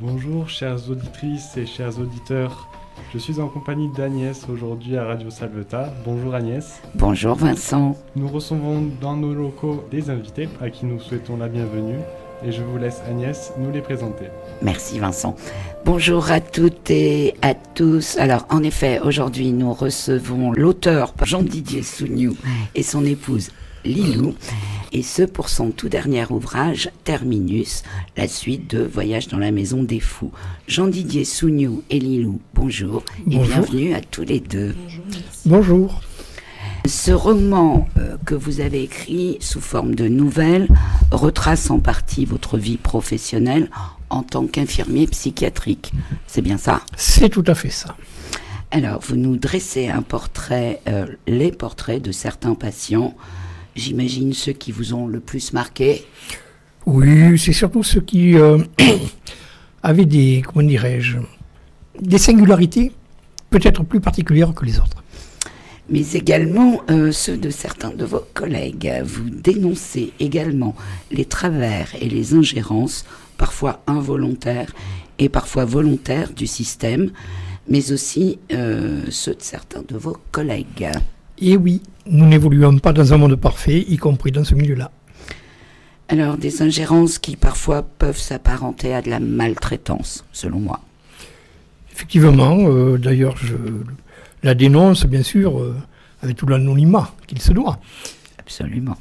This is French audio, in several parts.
Bonjour chères auditrices et chers auditeurs, je suis en compagnie d'Agnès aujourd'hui à Radio Salvetat. Bonjour Agnès. Bonjour Vincent. Nous recevons dans nos locaux des invités à qui nous souhaitons la bienvenue et je vous laisse Agnès nous les présenter. Merci Vincent. Bonjour à toutes et à tous. Alors en effet, aujourd'hui nous recevons l'auteur Jean-Didier Sougnoux et son épouse Lilou, et ce pour son tout dernier ouvrage, Terminus, la suite de Voyage dans la maison des fous. Jean-Didier Sougnoux et Lilou, bonjour, et bienvenue à tous les deux. Bonjour. Ce roman que vous avez écrit sous forme de nouvelle retrace en partie votre vie professionnelle en tant qu'infirmier psychiatrique. C'est bien ça? C'est tout à fait ça. Alors, vous nous dressez un portrait, les portraits de certains patients. J'imagine ceux qui vous ont le plus marqué. Oui, c'est surtout ceux qui avaient des, comment dirais-je, des singularités peut-être plus particulières que les autres. Mais également ceux de certains de vos collègues. Vous dénoncez également les travers et les ingérences, parfois involontaires et parfois volontaires du système, mais aussi ceux de certains de vos collègues. Et oui, nous n'évoluons pas dans un monde parfait, y compris dans ce milieu-là. Alors, des ingérences qui parfois peuvent s'apparenter à de la maltraitance, selon moi. Effectivement, d'ailleurs, je la dénonce, bien sûr, avec tout l'anonymat qu'il se doit. Absolument.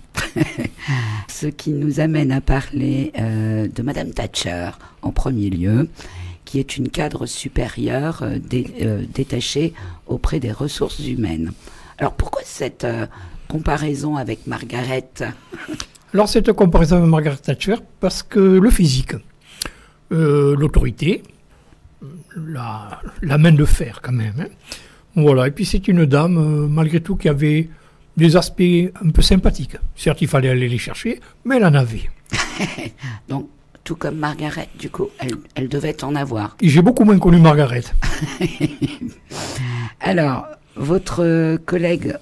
Ce qui nous amène à parler de Madame Thatcher, en premier lieu, qui est une cadre supérieure détachée auprès des ressources humaines. Alors pourquoi cette comparaison avec Margaret? Alors cette comparaison avec Margaret Thatcher, parce que le physique, l'autorité, la main de fer quand même, hein. Voilà, et puis c'est une dame, malgré tout, qui avait des aspects un peu sympathiques. Certes, il fallait aller les chercher, mais elle en avait. Donc, tout comme Margaret, du coup, elle devait en avoir. Et j'ai beaucoup moins connu Margaret. Alors, votre collègue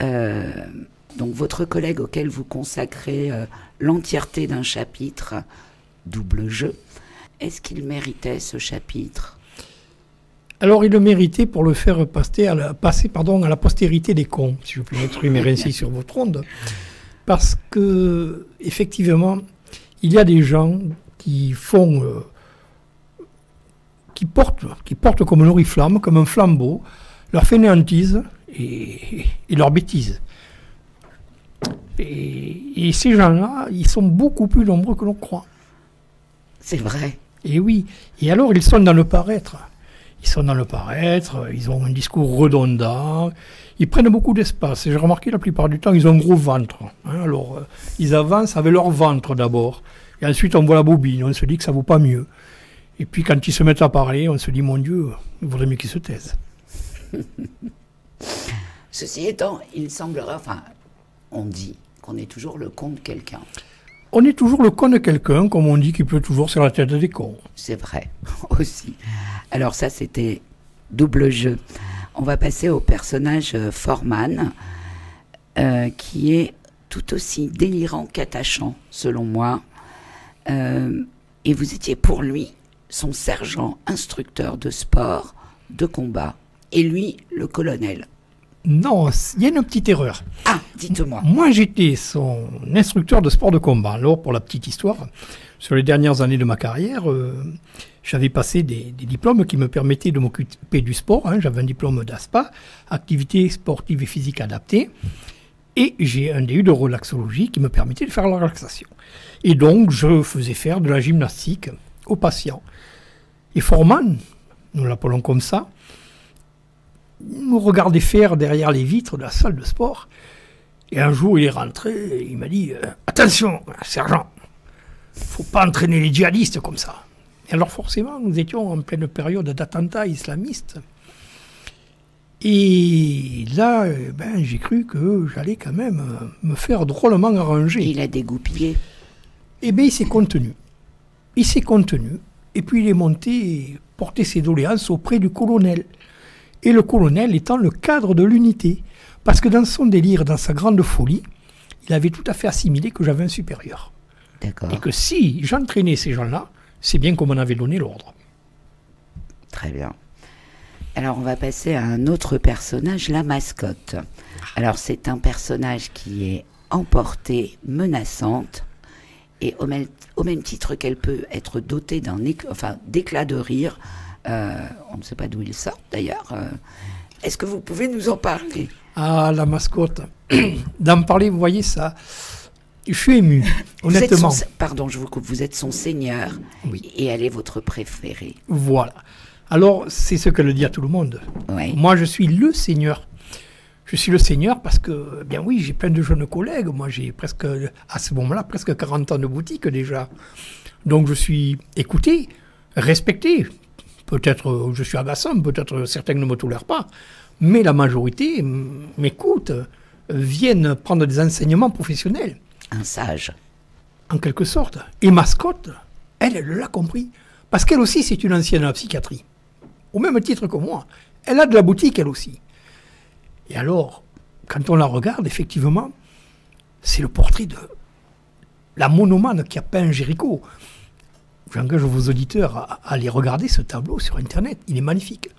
auquel vous consacrez l'entièreté d'un chapitre, Double jeu, est-ce qu'il méritait ce chapitre? Alors, il le méritait pour le faire passer à la postérité des cons, si je puis m'exprimer ainsi sur votre onde. Parce que, effectivement, il y a des gens qui font, qui portent comme un oriflamme, comme un flambeau, leur fainéantise et leur bêtise. Et ces gens-là, ils sont beaucoup plus nombreux que l'on croit. C'est vrai. Et oui. Et alors, ils sont dans le paraître. Ils ont un discours redondant, ils prennent beaucoup d'espace. Et j'ai remarqué la plupart du temps, ils ont un gros ventre. Hein. Alors, ils avancent avec leur ventre d'abord. Et ensuite, on voit la bobine, on se dit que ça ne vaut pas mieux. Et puis, quand ils se mettent à parler, on se dit, mon Dieu, il vaudrait mieux qu'ils se taisent. Ceci étant, il semblerait, on dit qu'on est toujours le con de quelqu'un. On est toujours le con de quelqu'un, comme on dit qu'il pleut toujours sur la tête des cons. C'est vrai, aussi. Alors ça, c'était Double jeu. On va passer au personnage Foreman, qui est tout aussi délirant qu'attachant, selon moi. Et vous étiez pour lui son sergent instructeur de sport, de combat. Et lui, le colonel. Non, il y a une petite erreur. Ah, dites-moi. Moi, j'étais son instructeur de sport de combat. Alors, pour la petite histoire, sur les dernières années de ma carrière, j'avais passé des diplômes qui me permettaient de m'occuper du sport. Hein. J'avais un diplôme d'ASPA, activité sportive et physique adaptée. Et j'ai un DU de relaxologie qui me permettait de faire la relaxation. Et donc, je faisais faire de la gymnastique aux patients. Et Foreman, nous l'appelons comme ça, nous regardait faire derrière les vitres de la salle de sport. Et un jour, il est rentré et il m'a dit « Attention, sergent, faut pas entraîner les djihadistes comme ça. » Et alors forcément, nous étions en pleine période d'attentats islamistes. Et là, j'ai cru que j'allais quand même me faire drôlement arranger. Il a dégoupillé. Eh bien, il s'est contenu. Et puis il est monté porter ses doléances auprès du colonel. Et le colonel étant le cadre de l'unité. Parce que dans son délire, dans sa grande folie, il avait tout à fait assimilé que j'avais un supérieur. D'accord. Et que si j'entraînais ces gens-là, c'est bien qu'on m'en avait donné l'ordre. Très bien. Alors, on va passer à un autre personnage, la mascotte. Alors, c'est un personnage qui est emportée, menaçante, et au même titre qu'elle peut être dotée d'éclats de rire. On ne sait pas d'où il sort, d'ailleurs. Est-ce que vous pouvez nous en parler? Ah, la mascotte. D'en parler, vous voyez ça. Je suis ému, honnêtement. Pardon, je vous coupe. Vous êtes son seigneur. Oui. Et elle est votre préférée. Voilà. Alors, c'est ce que le dit à tout le monde. Ouais. Moi, je suis le seigneur. Je suis le seigneur parce que, bien oui, j'ai plein de jeunes collègues. Moi, j'ai presque, à ce moment-là, presque 40 ans de boutique déjà. Donc, je suis écouté, respecté. Peut-être je suis agaçant, peut-être certains ne me tolèrent pas. Mais la majorité m'écoute, viennent prendre des enseignements professionnels. Un sage. En quelque sorte. Et mascotte, elle l'a compris. Parce qu'elle aussi, c'est une ancienne à la psychiatrie. Au même titre que moi. Elle a de la boutique, elle aussi. Et alors, quand on la regarde, effectivement, c'est le portrait de la monomane qui a peint Géricault. J'engage vos auditeurs à aller regarder ce tableau sur Internet. Il est magnifique.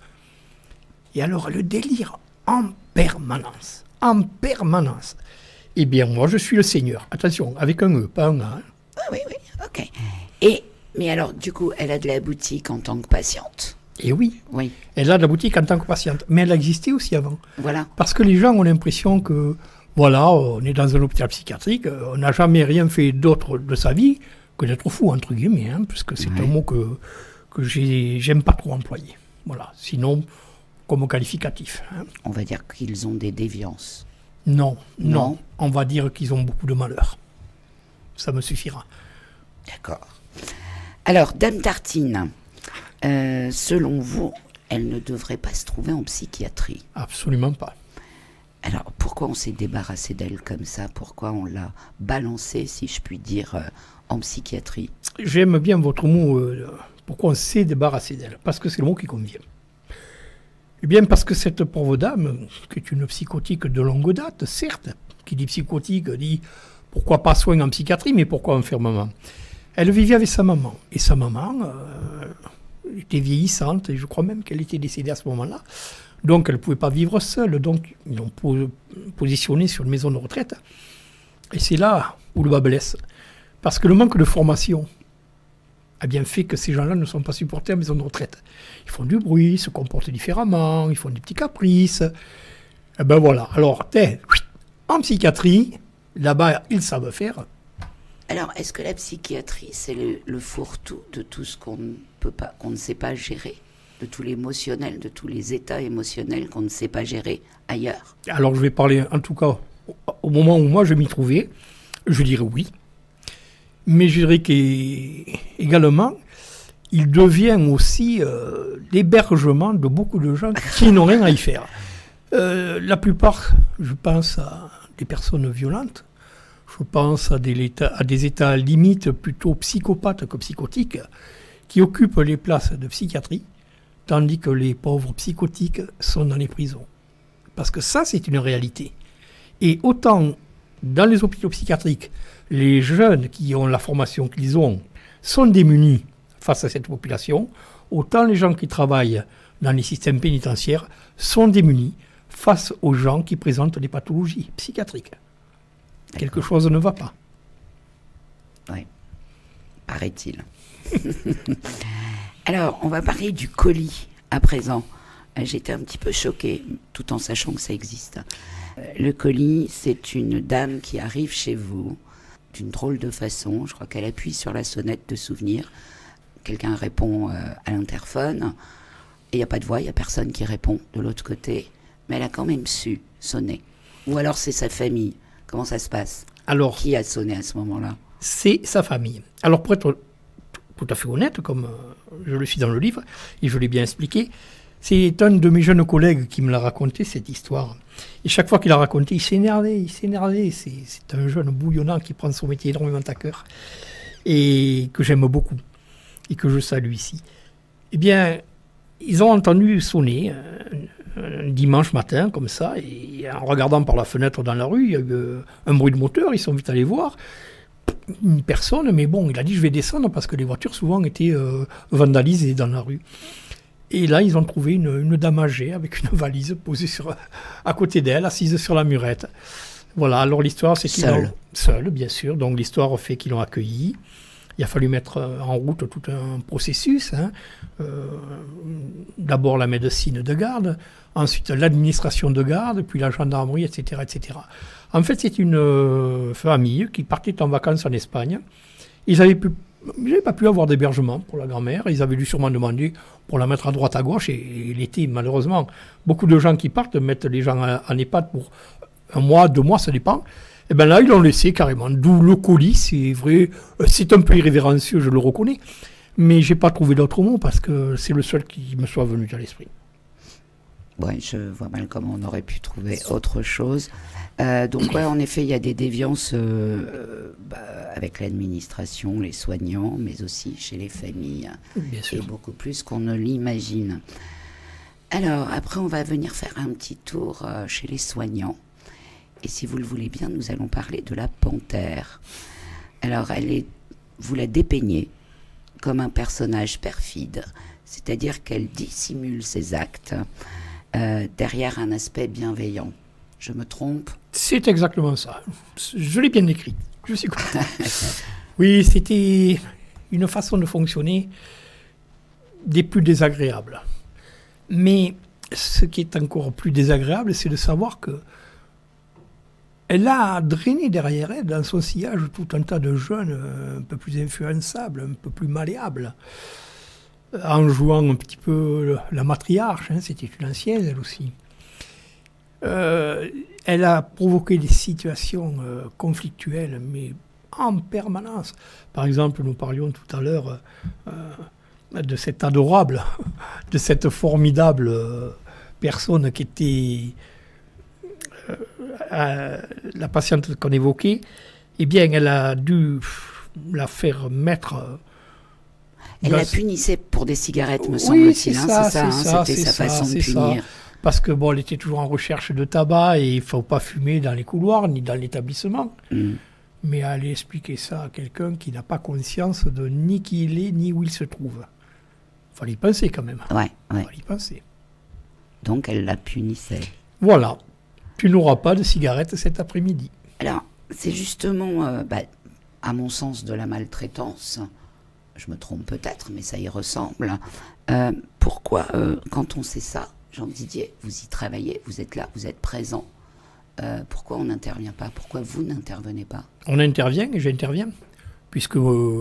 Et alors, le délire en permanence. En permanence. Eh bien, moi, je suis le seigneur. Attention, avec un E, pas un A. Hein. Ah oui, ok. Mais alors, du coup, elle a de la boutique en tant que patiente. Et oui, Oui, elle a de la boutique en tant que patiente. Mais elle a existé aussi avant. voilà. Parce que les gens ont l'impression que, voilà, on est dans un hôpital psychiatrique, on n'a jamais rien fait d'autre de sa vie que d'être fou, entre guillemets, hein, puisque c'est un mot que j'aime pas trop employer. Voilà, sinon, comme qualificatif. Hein. On va dire qu'ils ont des déviances. Non, Non. on va dire qu'ils ont beaucoup de malheur. Ça me suffira. D'accord. Alors, Dame Tartine, selon vous, elle ne devrait pas se trouver en psychiatrie. Absolument pas. Alors, pourquoi on s'est débarrassé d'elle comme ça? Pourquoi on l'a balancée, si je puis dire, en psychiatrie? J'aime bien votre mot, pourquoi on s'est débarrassé d'elle, parce que c'est le mot qui convient. Eh bien, parce que cette pauvre dame, qui est une psychotique de longue date, certes, qui dit psychotique, dit pourquoi pas soin en psychiatrie, mais pourquoi enfermement? Elle vivait avec sa maman, et sa maman était vieillissante, et je crois même qu'elle était décédée à ce moment-là, donc elle ne pouvait pas vivre seule, donc ils l'ont positionnée sur une maison de retraite, et c'est là où le bas blesse, parce que le manque de formation a bien fait que ces gens-là ne sont pas supportés à la maison de retraite. Ils font du bruit, ils se comportent différemment, ils font des petits caprices. Et ben voilà. Alors, en psychiatrie, là-bas, ils savent faire. Alors, est-ce que la psychiatrie, c'est le fourre-tout de tout ce qu'on ne sait pas gérer, de tout l'émotionnel, de tous les états émotionnels qu'on ne sait pas gérer ailleurs? Alors, je vais parler, en tout cas, au moment où moi je m'y trouvais, je dirais oui. Mais je dirais qu'également, il devient aussi l'hébergement de beaucoup de gens qui n'ont rien à y faire. La plupart, je pense à des personnes violentes, je pense à des états limites plutôt psychopathes que psychotiques, qui occupent les places de psychiatrie, tandis que les pauvres psychotiques sont dans les prisons. Parce que ça, c'est une réalité. Et autant dans les hôpitaux psychiatriques, les jeunes qui ont la formation qu'ils ont sont démunis face à cette population, autant les gens qui travaillent dans les systèmes pénitentiaires sont démunis face aux gens qui présentent des pathologies psychiatriques. Quelque chose ne va pas. Oui, paraît-il. Alors, on va parler du colis à présent. J'étais un petit peu choquée, tout en sachant que ça existe. Le colis, c'est une dame qui arrive chez vous d'une drôle de façon. Je crois qu'elle appuie sur la sonnette de souvenir. Quelqu'un répond à l'interphone. Et il n'y a pas de voix, il n'y a personne qui répond de l'autre côté. Mais elle a quand même su sonner. Ou alors c'est sa famille. Comment ça se passe? Alors, qui a sonné à ce moment-là? C'est sa famille. Alors, pour être tout à fait honnête, comme je le suis dans le livre, et je l'ai bien expliqué, c'est un de mes jeunes collègues qui me l'a raconté, cette histoire. Et chaque fois qu'il l'a raconté, il s'énervait. C'est un jeune bouillonnant qui prend son métier énormément à cœur et que j'aime beaucoup et que je salue ici. Eh bien, ils ont entendu sonner un dimanche matin, comme ça, et en regardant par la fenêtre dans la rue, il y a eu un bruit de moteur, ils sont vite allés voir. Une personne, mais bon, il a dit je vais descendre parce que les voitures souvent étaient vandalisées dans la rue. Et là, ils ont trouvé une dame âgée avec une valise posée à côté d'elle, assise sur la murette. Voilà, alors l'histoire, c'est qu'ils l'ont... Seul, bien sûr. Donc l'histoire fait qu'ils l'ont accueillie. Il a fallu mettre en route tout un processus. D'abord la médecine de garde, ensuite l'administration de garde, puis la gendarmerie, etc., etc. En fait, c'est une famille qui partait en vacances en Espagne. Ils n'avaient pas pu avoir d'hébergement pour la grand-mère. Ils avaient dû sûrement demander pour la mettre à droite, à gauche. Et l'été, malheureusement, beaucoup de gens qui partent mettent les gens en EHPAD pour 1 mois, 2 mois, ça dépend. Et bien là, ils l'ont laissé carrément. D'où le colis, c'est vrai. C'est un peu irrévérencieux, je le reconnais. Mais je n'ai pas trouvé d'autre mot parce que c'est le seul qui me soit venu à l'esprit. Ouais, je vois mal comment on aurait pu trouver autre chose. Donc, ouais, en effet, il y a des déviances avec l'administration, les soignants, mais aussi chez les familles. Bien sûr. Et beaucoup plus qu'on ne l'imagine. Alors, après, on va venir faire un petit tour chez les soignants. Et si vous le voulez bien, nous allons parler de la panthère. Alors, vous la dépeignez comme un personnage perfide, c'est-à-dire qu'elle dissimule ses actes derrière un aspect bienveillant. Je me trompe? C'est exactement ça. Je l'ai bien écrit. Je suis content. Oui, c'était une façon de fonctionner des plus désagréables. Mais ce qui est encore plus désagréable, c'est de savoir que elle a drainé derrière elle, dans son sillage, tout un tas de jeunes un peu plus influençables, un peu plus malléables, en jouant un petit peu la matriarche, c'était une ancienne, elle aussi. Elle a provoqué des situations conflictuelles, mais en permanence. Par exemple, nous parlions tout à l'heure de cette adorable, de cette formidable personne qui était la patiente qu'on évoquait. Eh bien, elle a dû la faire mettre... Elle la punissait pour des cigarettes, me semble-t-il. C'est c'était sa façon de punir. Parce que bon, elle était toujours en recherche de tabac et il ne faut pas fumer dans les couloirs ni dans l'établissement. Mais aller expliquer ça à quelqu'un qui n'a pas conscience de ni qui il est, ni où il se trouve. Il fallait y penser quand même. Ouais. Il fallait y penser. Donc elle la punissait. Voilà. Tu n'auras pas de cigarette cet après-midi. Alors, c'est justement, à mon sens, de la maltraitance. Je me trompe peut-être, mais ça y ressemble. Pourquoi, quand on sait ça, Jean Didier, vous y travaillez, vous êtes là, vous êtes présent, pourquoi on n'intervient pas? Pourquoi vous n'intervenez pas? On intervient et j'interviens. Puisque,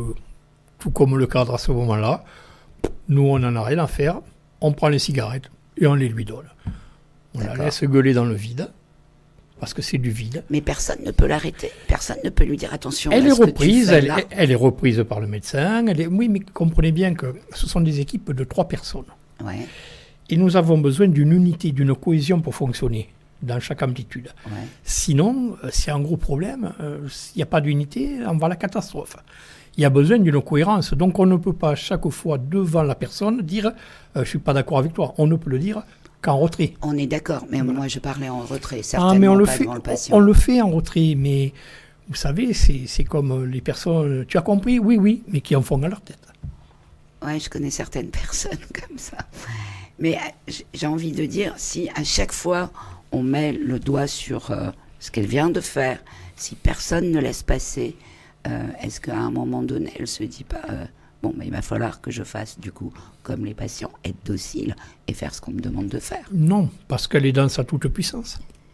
tout comme le cadre à ce moment-là, nous, on n'en a rien à faire. On prend les cigarettes et on les lui donne. On la laisse gueuler dans le vide. Parce que c'est du vide. Mais personne ne peut l'arrêter. Personne ne peut lui dire attention. Elle est reprise. Elle est reprise par le médecin. Oui, mais comprenez bien que ce sont des équipes de 3 personnes. Ouais. Et nous avons besoin d'une unité, d'une cohésion pour fonctionner dans chaque amplitude. Ouais. Sinon, c'est un gros problème. S'il n'y a pas d'unité, on va à la catastrophe. Il y a besoin d'une cohérence. Donc on ne peut pas chaque fois devant la personne dire je ne suis pas d'accord avec toi. On ne peut le dire qu'en retrait. On est d'accord, mais moi je parlais en retrait, certainement mais on le pas fait, devant le patient. On le fait en retrait, mais vous savez, c'est comme les personnes, tu as compris? Oui, mais qui en font à leur tête. Oui, je connais certaines personnes comme ça. Mais j'ai envie de dire, si à chaque fois on met le doigt sur ce qu'elle vient de faire, si personne ne laisse passer, est-ce qu'à un moment donné, elle se dit pas... Bon, mais il va falloir que je fasse, du coup, comme les patients, être docile et faire ce qu'on me demande de faire. Non, parce qu'elle est dans sa toute puissance.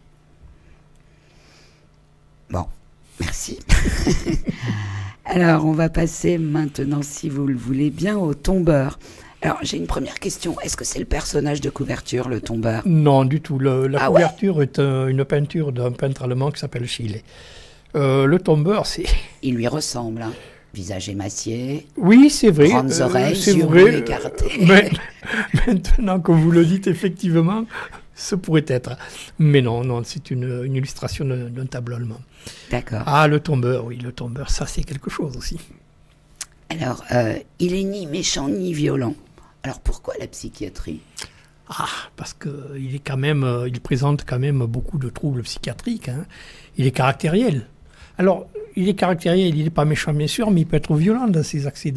Bon, merci. Alors, on va passer maintenant, si vous le voulez bien, au tombeur. Alors, j'ai une première question. Est-ce que c'est le personnage de couverture, le tombeur? Non, du tout. La couverture est une peinture d'un peintre allemand qui s'appelle Schiele. Le tombeur, c'est... Il lui ressemble, hein. Visage émacié. Oui, c'est vrai. Grandes oreilles, yeux écartés. Mais maintenant que vous le dites, effectivement, ce pourrait être. Mais non, c'est une illustration d'un tableau allemand. D'accord. Ah, le tombeur, oui, le tombeur, ça c'est quelque chose aussi. Alors, il est ni méchant ni violent. Alors pourquoi la psychiatrie? Ah, parce qu'il est quand même, il présente quand même beaucoup de troubles psychiatriques. Hein. Il est caractériel. Alors, il est caractériel, il n'est pas méchant bien sûr, mais il peut être violent dans ses accès,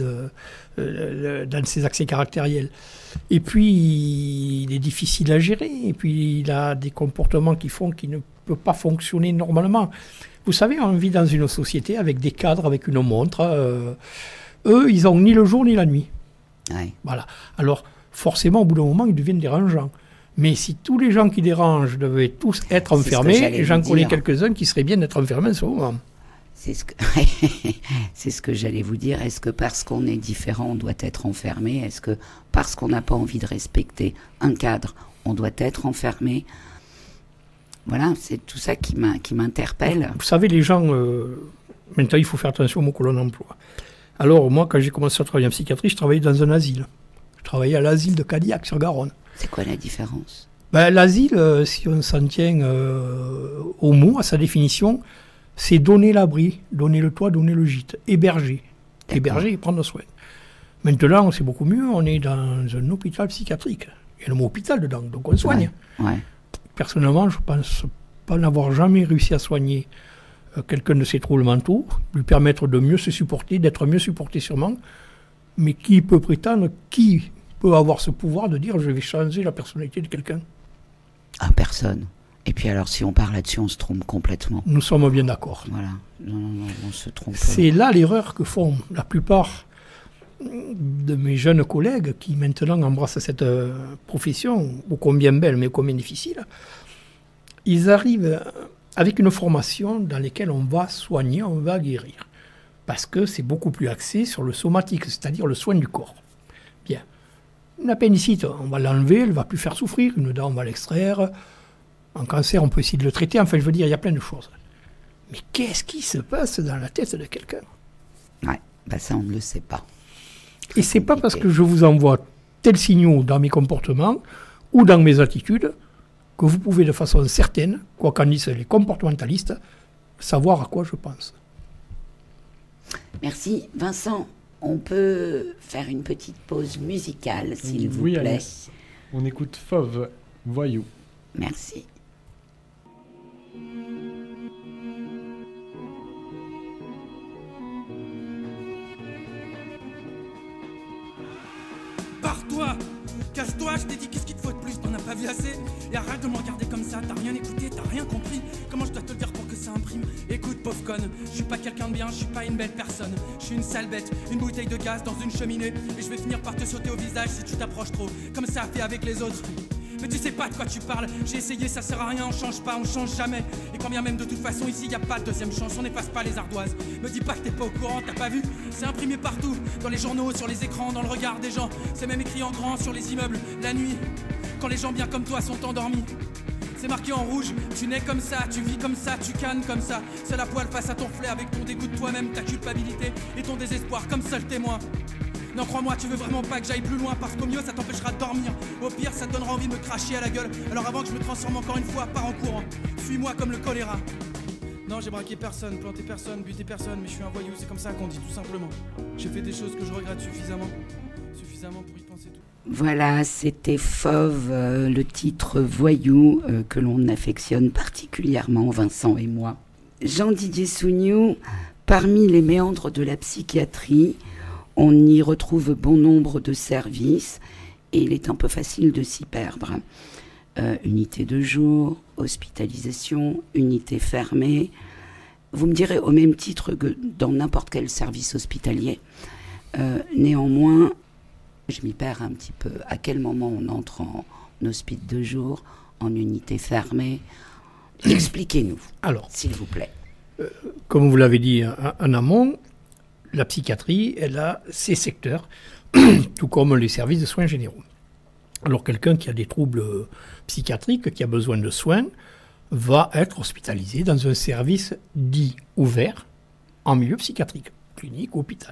dans ses accès caractériels. Et puis, il est difficile à gérer, et puis il a des comportements qui font qu'il ne peut pas fonctionner normalement. Vous savez, on vit dans une société avec des cadres, avec une montre. Eux, ils n'ont ni le jour ni la nuit. Ouais. Voilà. Alors, forcément, au bout d'un moment, ils deviennent dérangeants. Mais si tous les gens qui dérangent devaient tous être enfermés, j'en connais quelques-uns qui seraient bien d'être enfermés en ce moment. C'est ce que j'allais vous dire. Est-ce que parce qu'on est différent, on doit être enfermé? Est-ce que parce qu'on n'a pas envie de respecter un cadre, on doit être enfermé? Voilà, c'est tout ça qui m'interpelle. Vous savez, les gens, maintenant, il faut faire attention aux mots que l'on emploie. Alors, moi, quand j'ai commencé à travailler en psychiatrie, je travaillais dans un asile. Je travaillais à l'asile de Cadillac-sur-Garonne. C'est quoi la différence? L'asile, si on s'en tient au mot, à sa définition, c'est donner l'abri, donner le toit, donner le gîte, héberger. Héberger et prendre soin. Maintenant, c'est beaucoup mieux, on est dans un hôpital psychiatrique. Il y a le mot hôpital dedans, donc on soigne. Ouais. Personnellement, je pense pas n'avoir jamais réussi à soigner quelqu'un de ses troubles mentaux, lui permettre de mieux se supporter, d'être mieux supporté sûrement, mais qui peut prétendre, qui peut avoir ce pouvoir de dire je vais changer la personnalité de quelqu'un? Ah, personne. Et puis alors, si on parle là-dessus, on se trompe complètement. Nous sommes bien d'accord. Voilà, non, on se trompe. C'est là l'erreur que font la plupart de mes jeunes collègues qui maintenant embrassent cette profession, ô combien belle, mais ô combien difficile. Ils arrivent avec une formation dans laquelle on va soigner, on va guérir. Parce que c'est beaucoup plus axé sur le somatique, c'est-à-dire le soin du corps. Bien. Une appendicite, on va l'enlever, elle ne va plus faire souffrir. Une dent, on va l'extraire. Un cancer, on peut essayer de le traiter. Enfin, je veux dire, il y a plein de choses. Mais qu'est-ce qui se passe dans la tête de quelqu'un? Ouais, ça, on ne le sait pas. Et c'est pas parce que je vous envoie tels signaux dans mes comportements ou dans mes attitudes que vous pouvez de façon certaine, quoi qu'en disent les comportementalistes, savoir à quoi je pense. Merci. Vincent, on peut faire une petite pause musicale, s'il vous plaît. Agnès. On écoute Fauve, Voyou. Merci. Pars-toi! Casse-toi, je t'ai dit qu'est-ce qu'il te faut de plus, t'en as pas vu assez? Et arrête de me regarder comme ça, t'as rien écouté, t'as rien compris. Comment je dois te le dire pour que ça imprime? Écoute, pauvre conne, je suis pas quelqu'un de bien, je suis pas une belle personne. Je suis une sale bête, une bouteille de gaz dans une cheminée. Et je vais finir par te sauter au visage si tu t'approches trop, comme ça a fait avec les autres. Mais tu sais pas de quoi tu parles, j'ai essayé, ça sert à rien, on change pas, on change jamais. Et quand bien même de toute façon ici y a pas de deuxième chance, on n'efface pas les ardoises. Me dis pas que t'es pas au courant, t'as pas vu? C'est imprimé partout, dans les journaux, sur les écrans, dans le regard des gens. C'est même écrit en grand sur les immeubles, la nuit, quand les gens bien comme toi sont endormis. C'est marqué en rouge, tu nais comme ça, tu vis comme ça, tu cannes comme ça. C'est la poêle face à ton flair avec ton dégoût de toi-même, ta culpabilité et ton désespoir comme seul témoin. Non, crois-moi, tu veux vraiment pas que j'aille plus loin, parce qu'au mieux ça t'empêchera de dormir. Au pire, ça te donnera envie de me cracher à la gueule. Alors avant que je me transforme encore une fois, pars en courant. Fuis-moi comme le choléra. Non, j'ai braqué personne, planté personne, buté personne, mais je suis un voyou, c'est comme ça qu'on dit tout simplement. J'ai fait des choses que je regrette suffisamment pour y penser tout. Voilà, c'était Fauve, le titre Voyou, que l'on affectionne particulièrement, Vincent et moi. Jean-Didier Sougnoux, parmi les méandres de la psychiatrie, on y retrouve bon nombre de services et il est un peu facile de s'y perdre. Unité de jour, hospitalisation, unité fermée. Vous me direz au même titre que dans n'importe quel service hospitalier. Néanmoins, je m'y perds un petit peu. À quel moment on entre en hospice de jour, en unité fermée? Expliquez-nous, alors, s'il vous plaît. Comme vous l'avez dit en amont, la psychiatrie, elle a ses secteurs, tout comme les services de soins généraux. Alors quelqu'un qui a des troubles psychiatriques, qui a besoin de soins, va être hospitalisé dans un service dit ouvert en milieu psychiatrique, clinique ou hôpital.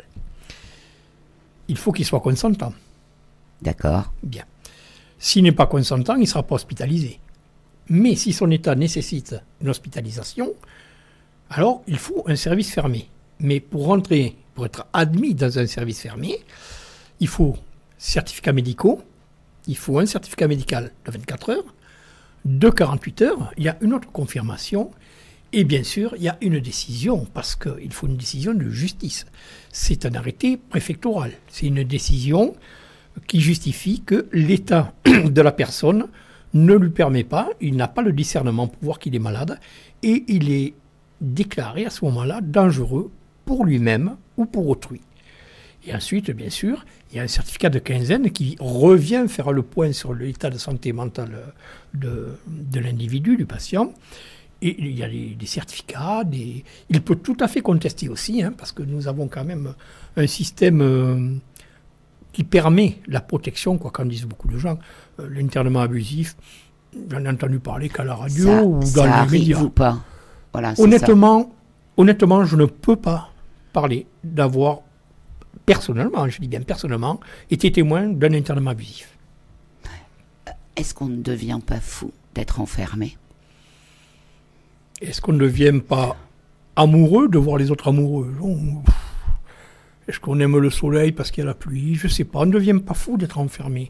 Il faut qu'il soit consentant. D'accord. Bien. S'il n'est pas consentant, il ne sera pas hospitalisé. Mais si son état nécessite une hospitalisation, alors il faut un service fermé. Mais pour être admis dans un service fermé, il faut certificats médicaux, il faut un certificat médical de 24 heures, de 48 heures, il y a une autre confirmation, Et bien sûr, il y a une décision, parce qu'il faut une décision de justice. C'est un arrêté préfectoral. C'est une décision qui justifie que l'état de la personne ne lui permet pas, il n'a pas le discernement pour voir qu'il est malade, et il est déclaré à ce moment-là dangereux pour lui-même ou pour autrui. Et ensuite, bien sûr, il y a un certificat de quinzaine qui revient faire le point sur l'état de santé mentale de l'individu, du patient. Et il y a des certificats, il peut tout à fait contester aussi, hein, parce que nous avons quand même un système qui permet la protection, quoi qu'en disent beaucoup de gens. L'internement abusif, j'en ai entendu parler qu'à la radio ou dans les médias. Ou pas. Voilà, honnêtement, je ne peux pas parler d'avoir personnellement, je dis bien personnellement, été témoin d'un internement abusif. Est-ce qu'on ne devient pas fou d'être enfermé ? Est-ce qu'on ne devient pas amoureux de voir les autres amoureux? Est-ce qu'on aime le soleil parce qu'il y a la pluie? Je ne sais pas. On ne devient pas fou d'être enfermé.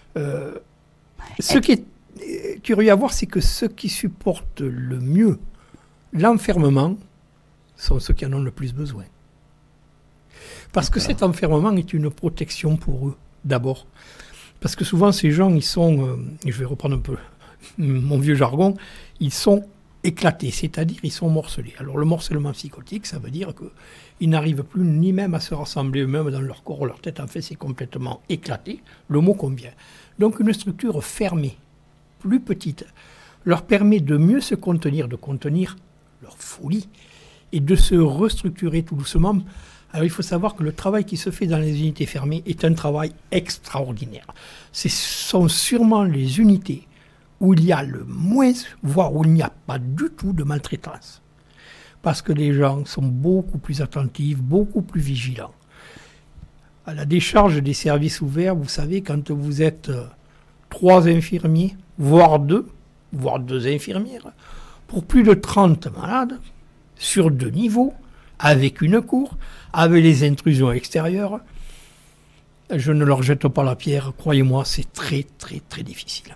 Ce qui est curieux à voir, c'est que ceux qui supportent le mieux l'enfermement sont ceux qui en ont le plus besoin. Parce que cet enfermement est une protection pour eux, d'abord. Parce que souvent, ces gens, ils sont, je vais reprendre un peu mon vieux jargon, ils sont éclatés, c'est-à-dire ils sont morcelés. Alors le morcellement psychotique, ça veut dire qu'ils n'arrivent plus ni même à se rassembler eux-mêmes dans leur corps, leur tête, en fait, c'est complètement éclaté, le mot convient. Donc une structure fermée, plus petite, leur permet de mieux se contenir, de contenir leur folie, et de se restructurer tout doucement. Alors il faut savoir que le travail qui se fait dans les unités fermées est un travail extraordinaire. Ce sont sûrement les unités où il y a le moins, voire où il n'y a pas du tout de maltraitance. Parce que les gens sont beaucoup plus attentifs, beaucoup plus vigilants. À la décharge des services ouverts, vous savez, quand vous êtes 3 infirmiers, voire 2 infirmières, pour plus de 30 malades, sur 2 niveaux, avec une cour, avec les intrusions extérieures, je ne leur jette pas la pierre, croyez-moi, c'est très très très difficile.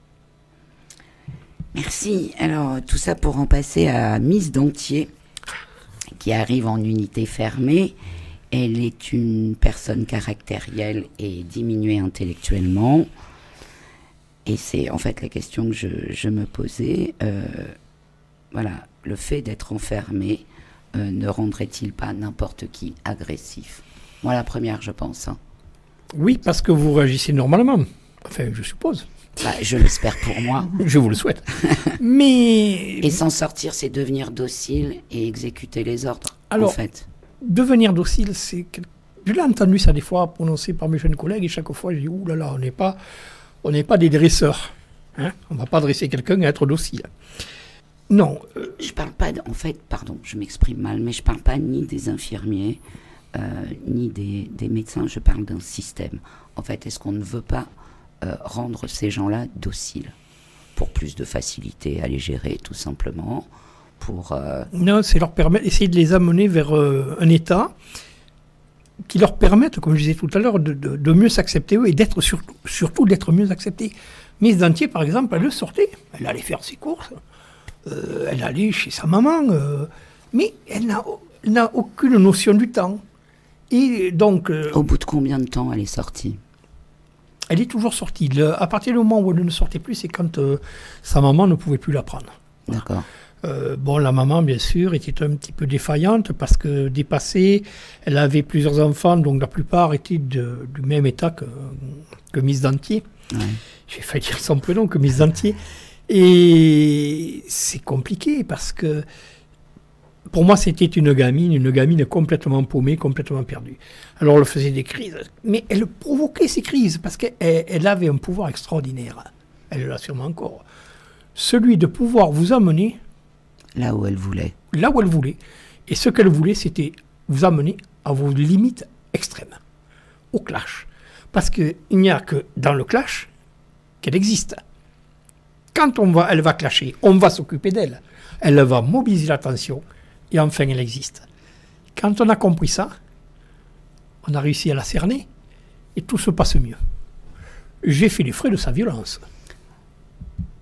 Merci. Alors, tout ça pour en passer à Miss Dentier, qui arrive en unité fermée. Elle est une personne caractérielle et diminuée intellectuellement. Et c'est en fait la question que je me posais. Voilà, le fait d'être enfermé ne rendrait-il pas n'importe qui agressif? Moi, la première, je pense. Hein. Oui, parce que vous réagissez normalement. Enfin, je suppose. Bah, je l'espère pour moi. Je vous le souhaite. Mais... Et s'en sortir, c'est devenir docile et exécuter les ordres, alors, en fait. Devenir docile, c'est... Je l'ai entendu ça des fois prononcé par mes jeunes collègues, et chaque fois, je dis, ouh là là, on n'est pas des dresseurs. Hein, on ne va pas dresser quelqu'un à être docile. Non. Je parle pas, en fait, pardon, je m'exprime mal, mais je parle pas ni des infirmiers, ni des médecins, je parle d'un système. En fait, est-ce qu'on ne veut pas rendre ces gens-là dociles pour plus de facilité à les gérer, tout simplement, pour... Non, c'est leur permettre, essayer de les amener vers un état qui leur permette, comme je disais tout à l'heure, de mieux s'accepter eux et d'être surtout d'être mieux acceptés. Miss Dentier, par exemple, elle sortait, elle allait faire ses courses, elle allait chez sa maman, mais elle n'a aucune notion du temps. Et donc... Au bout de combien de temps elle est sortie? Elle est toujours sortie. À partir du moment où elle ne sortait plus, c'est quand sa maman ne pouvait plus la prendre. D'accord. Bon, la maman, bien sûr, était un petit peu défaillante parce que dépassée, elle avait plusieurs enfants, donc la plupart étaient du même état que Miss Dentier. Ouais. J'ai failli dire son prénom, que Miss Dentier. Et c'est compliqué parce que pour moi, c'était une gamine complètement paumée, complètement perdue. Alors, elle faisait des crises, mais elle provoquait ces crises parce qu'elle avait un pouvoir extraordinaire. Elle l'a sûrement encore. Celui de pouvoir vous amener... Là où elle voulait. Là où elle voulait. Et ce qu'elle voulait, c'était vous amener à vos limites extrêmes, au clash. Parce qu'il n'y a que dans le clash qu'elle existe. Quand elle va clasher, on va s'occuper d'elle. Elle va mobiliser l'attention et enfin elle existe. Quand on a compris ça, on a réussi à la cerner et tout se passe mieux. J'ai fait les frais de sa violence.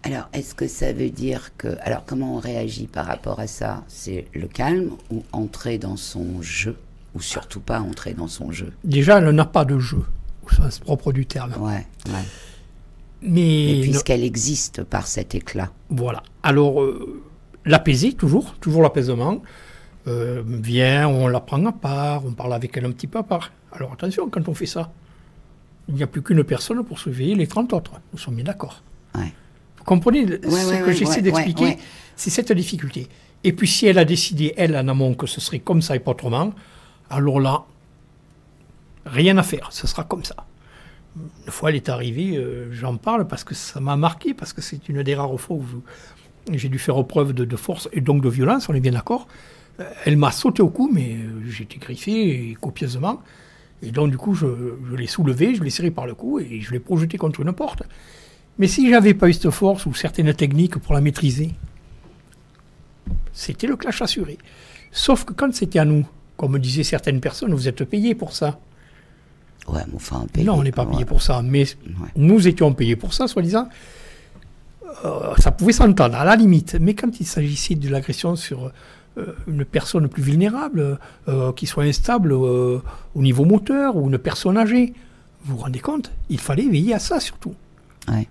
Alors, est-ce que ça veut dire que... Alors, comment on réagit par rapport à ça? C'est le calme ou entrer dans son jeu? Ou surtout pas entrer dans son jeu? Déjà, elle n'a pas de jeu, au sens propre du terme. Ouais. Mais puisqu'elle existe par cet éclat. Voilà. Alors, l'apaiser, toujours l'apaisement. Viens, on la prend à part, on parle avec elle un petit peu à part. Alors, attention, quand on fait ça, il n'y a plus qu'une personne pour surveiller les 30 autres. Nous sommes bien d'accord. Ouais. Vous comprenez ce que j'essaie d'expliquer, c'est cette difficulté. Et puis si elle a décidé, elle, en amont, que ce serait comme ça et pas autrement, alors là, rien à faire, ce sera comme ça. Une fois elle est arrivée, j'en parle parce que ça m'a marqué, parce que c'est une des rares fois où j'ai dû faire preuve de force et donc de violence, on est bien d'accord. Elle m'a sauté au cou, mais j'ai été griffé copieusement. Et donc du coup, je l'ai soulevé, je l'ai serré par le cou et je l'ai projeté contre une porte. Mais si j'avais pas eu cette force ou certaines techniques pour la maîtriser, c'était le clash assuré. Sauf que quand c'était à nous, comme disaient certaines personnes, vous êtes payés pour ça. Ouais, mais enfin, payé. Non, on n'est pas payés pour ça, mais nous étions payés pour ça, soi-disant. Ça pouvait s'entendre, à la limite. Mais quand il s'agissait de l'agression sur une personne plus vulnérable, qui soit instable au niveau moteur, ou une personne âgée, vous vous rendez compte? Il fallait veiller à ça, surtout. Ouais.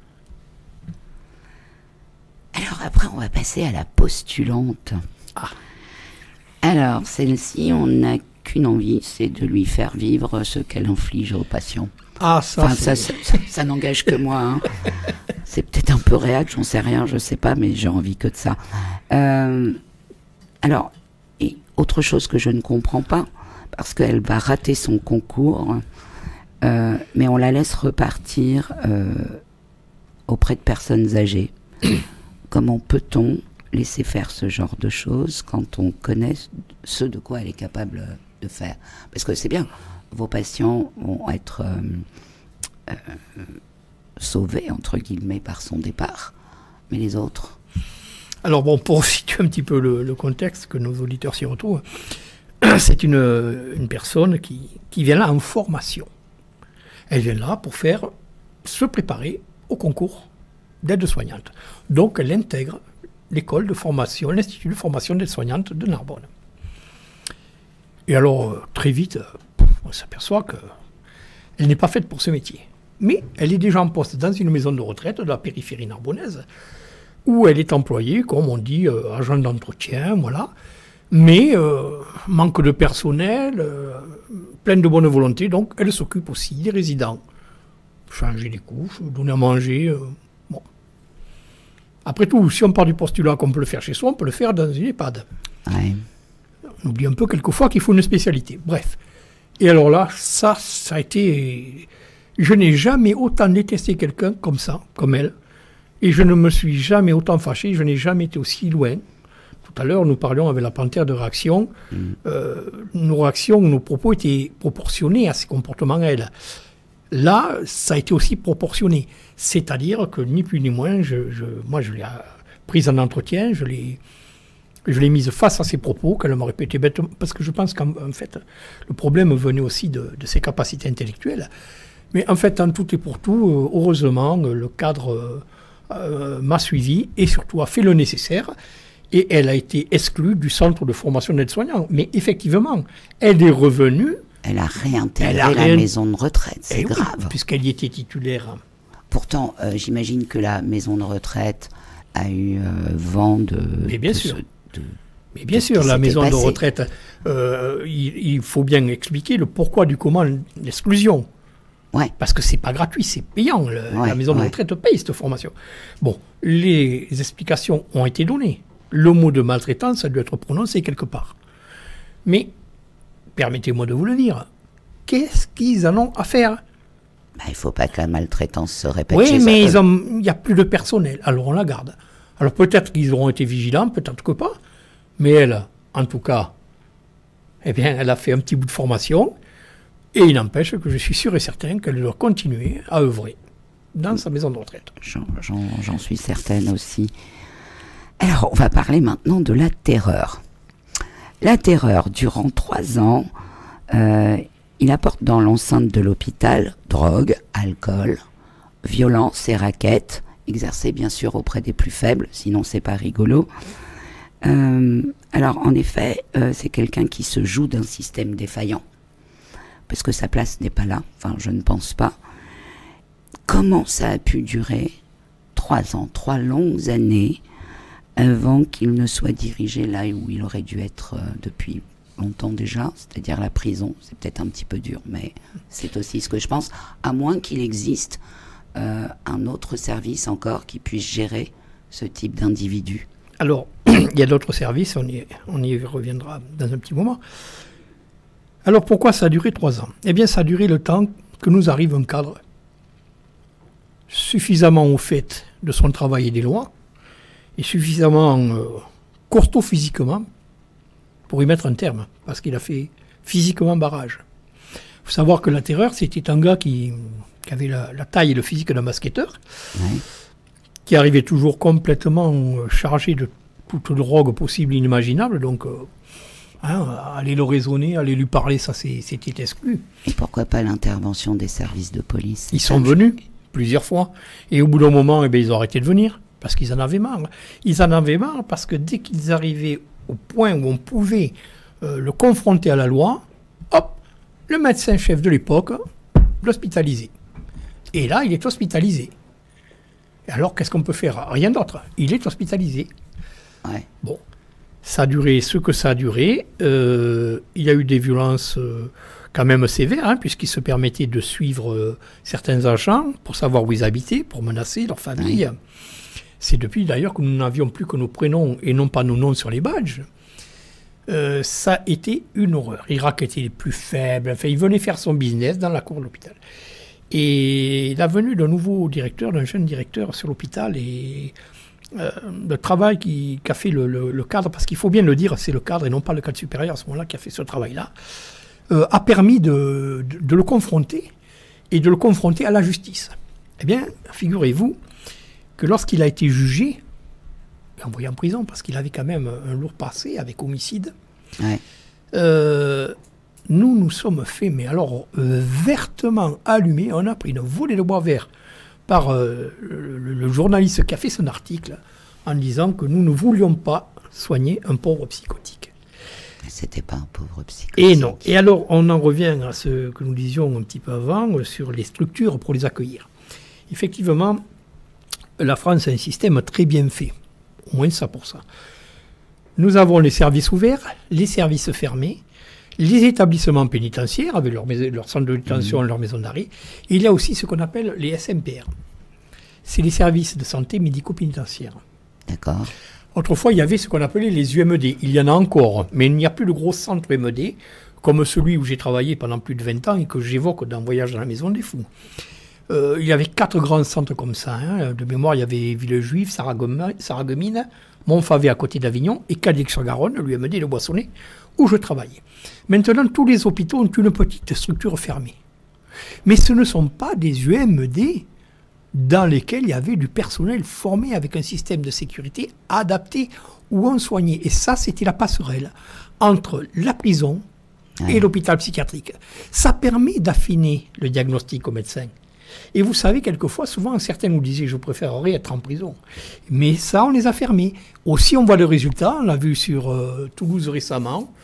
Alors après, on va passer à la postulante. Ah. Alors, celle-ci, on n'a qu'une envie, c'est de lui faire vivre ce qu'elle inflige aux patients. Ah, ça, enfin, ça n'engage que moi. Hein. C'est peut-être un peu réac, j'en sais rien, je sais pas, mais j'ai envie que de ça. Alors, et autre chose que je ne comprends pas, parce qu'elle va rater son concours, mais on la laisse repartir auprès de personnes âgées. Comment peut-on laisser faire ce genre de choses quand on connaît ce de quoi elle est capable de faire? Parce que c'est bien, vos patients vont être sauvés, entre guillemets, par son départ, mais les autres? Alors bon, pour situer un petit peu le contexte, que nos auditeurs s'y retrouvent, c'est une personne qui vient là en formation. Elle vient là pour se préparer au concours d'aide-soignante. Donc, elle intègre l'école de formation, l'Institut de formation d'aide-soignante de Narbonne. Et alors, très vite, on s'aperçoit qu'elle n'est pas faite pour ce métier. Mais elle est déjà en poste dans une maison de retraite de la périphérie narbonnaise, où elle est employée, comme on dit, agent d'entretien, voilà. Mais manque de personnel, pleine de bonne volonté, donc elle s'occupe aussi des résidents. Changer les couches, donner à manger... Bon. Après tout, si on part du postulat qu'on peut le faire chez soi, on peut le faire dans une EHPAD. Ouais. On oublie un peu quelquefois qu'il faut une spécialité. Bref. Et alors là, ça a été... Je n'ai jamais autant détesté quelqu'un comme ça, comme elle. Et je ne me suis jamais autant fâché, je n'ai jamais été aussi loin. Tout à l'heure, nous parlions avec la panthère de réaction. Nos réactions, nos propos étaient proportionnés à ses comportements à elle. Là, ça a été aussi proportionné. C'est-à-dire que, ni plus ni moins, moi, je l'ai prise en entretien, je l'ai mise face à ses propos, qu'elle m'a répété bêtement, parce que je pense qu'en fait, le problème venait aussi de ses capacités intellectuelles. Mais en fait, en tout et pour tout, heureusement, le cadre m'a suivi et surtout a fait le nécessaire. Et elle a été exclue du centre de formation d'aide-soignant. Mais effectivement, elle est revenue. Elle a réintégré la maison de retraite, c'est grave. Oui, puisqu'elle y était titulaire. Pourtant, j'imagine que la maison de retraite a eu vent de... Mais bien sûr. Mais bien sûr, la maison de retraite, il faut bien expliquer le pourquoi du comment l'exclusion. Ouais. Parce que c'est pas gratuit, c'est payant. La maison de retraite paye cette formation. Bon, les explications ont été données. Le mot de maltraitance a dû être prononcé quelque part. Mais, permettez-moi de vous le dire, qu'est-ce qu'ils en ont à faire? Il ne faut pas que la maltraitance se répète. Oui, mais il n'y a plus de personnel, alors on la garde. Alors peut-être qu'ils auront été vigilants, peut-être que pas. Mais elle, en tout cas, eh bien, elle a fait un petit bout de formation. Et il n'empêche que je suis sûr et certain qu'elle doit continuer à œuvrer dans sa maison de retraite. J'en suis certaine aussi. Alors, on va parler maintenant de la terreur. La terreur, durant 3 ans, il apporte dans l'enceinte de l'hôpital drogue, alcool, violence et raquettes, exercer bien sûr auprès des plus faibles, sinon c'est pas rigolo. Alors en effet, c'est quelqu'un qui se joue d'un système défaillant, parce que sa place n'est pas là, enfin je ne pense pas. Comment ça a pu durer 3 ans, 3 longues années, avant qu'il ne soit dirigé là où il aurait dû être depuis longtemps déjà, c'est-à-dire la prison. C'est peut-être un petit peu dur, mais c'est aussi ce que je pense, à moins qu'il existe un autre service encore qui puisse gérer ce type d'individu. Alors, il y a d'autres services, on y reviendra dans un petit moment. Alors, pourquoi ça a duré 3 ans? Eh bien, ça a duré le temps que nous arrive un cadre suffisamment au fait de son travail et des lois, et suffisamment costaud physiquement pour y mettre un terme, parce qu'il a fait physiquement barrage. Il faut savoir que la Terreur, c'était un gars qui avait la taille et le physique d'un basketteur, qui arrivait toujours complètement chargé de toute drogue possible et inimaginable, donc aller le raisonner, aller lui parler, ça c'était exclu. Et pourquoi pas l'intervention des services de police? Ils sont venus plusieurs fois, et au bout d'un moment, ils ont arrêté de venir, parce qu'ils en avaient marre. Ils en avaient marre parce que dès qu'ils arrivaient au point où on pouvait le confronter à la loi, hop, le médecin-chef de l'époque l'hospitalisait. Et là, il est hospitalisé. Alors, qu'est-ce qu'on peut faire? Rien d'autre. Il est hospitalisé. Ouais. Bon, ça a duré ce que ça a duré. Il y a eu des violences quand même sévères, puisqu'il se permettait de suivre certains agents pour savoir où ils habitaient, pour menacer leur famille. Ouais. C'est depuis d'ailleurs que nous n'avions plus que nos prénoms et non pas nos noms sur les badges. Ça a été une horreur. Irak était les plus faibles. Enfin, il venait faire son business dans la cour de l'hôpital. Et la venue d'un nouveau directeur, d'un jeune directeur sur l'hôpital, et le travail qu'a fait le cadre, parce qu'il faut bien le dire, c'est le cadre et non pas le cadre supérieur à ce moment-là qui a fait ce travail-là, a permis de le confronter et de le confronter à la justice. Eh bien, figurez-vous que lorsqu'il a été jugé et envoyé en prison, parce qu'il avait quand même un lourd passé avec homicide, ouais. Nous sommes faits, mais alors vertement allumés. On a pris une volée de bois vert par le journaliste qui a fait son article en disant que nous ne voulions pas soigner un pauvre psychotique. C'était pas un pauvre psychotique. Et non. Et alors, on en revient à ce que nous disions un petit peu avant sur les structures pour les accueillir. Effectivement, la France a un système très bien fait. Au moins ça pour ça. Nous avons les services ouverts, les services fermés, les établissements pénitentiaires avec leur centre de détention, leur maison d'arrêt. Et il y a aussi ce qu'on appelle les SMPR. C'est les services de santé médico-pénitentiaire. D'accord. Autrefois, il y avait ce qu'on appelait les UMD. Il y en a encore, mais il n'y a plus de gros centres UMD, comme celui où j'ai travaillé pendant plus de 20 ans et que j'évoque dans Voyage dans la Maison des Fous. Il y avait 4 grands centres comme ça. De mémoire, il y avait Villejuif, Sarreguemines, Montfavet à côté d'Avignon et Cadix-sur-Garonne, l'UMD de Boissonnet, où je travaillais. Maintenant, tous les hôpitaux ont une petite structure fermée. Mais ce ne sont pas des UMD dans lesquels il y avait du personnel formé avec un système de sécurité adapté où on soignait. Et ça, c'était la passerelle entre la prison et l'hôpital psychiatrique. Ça permet d'affiner le diagnostic au médecin. Et vous savez, quelquefois, souvent, certains nous disaient « je préférerais être en prison ». Mais ça, on les a fermés. Aussi, on voit le résultat, on l'a vu sur Toulouse récemment.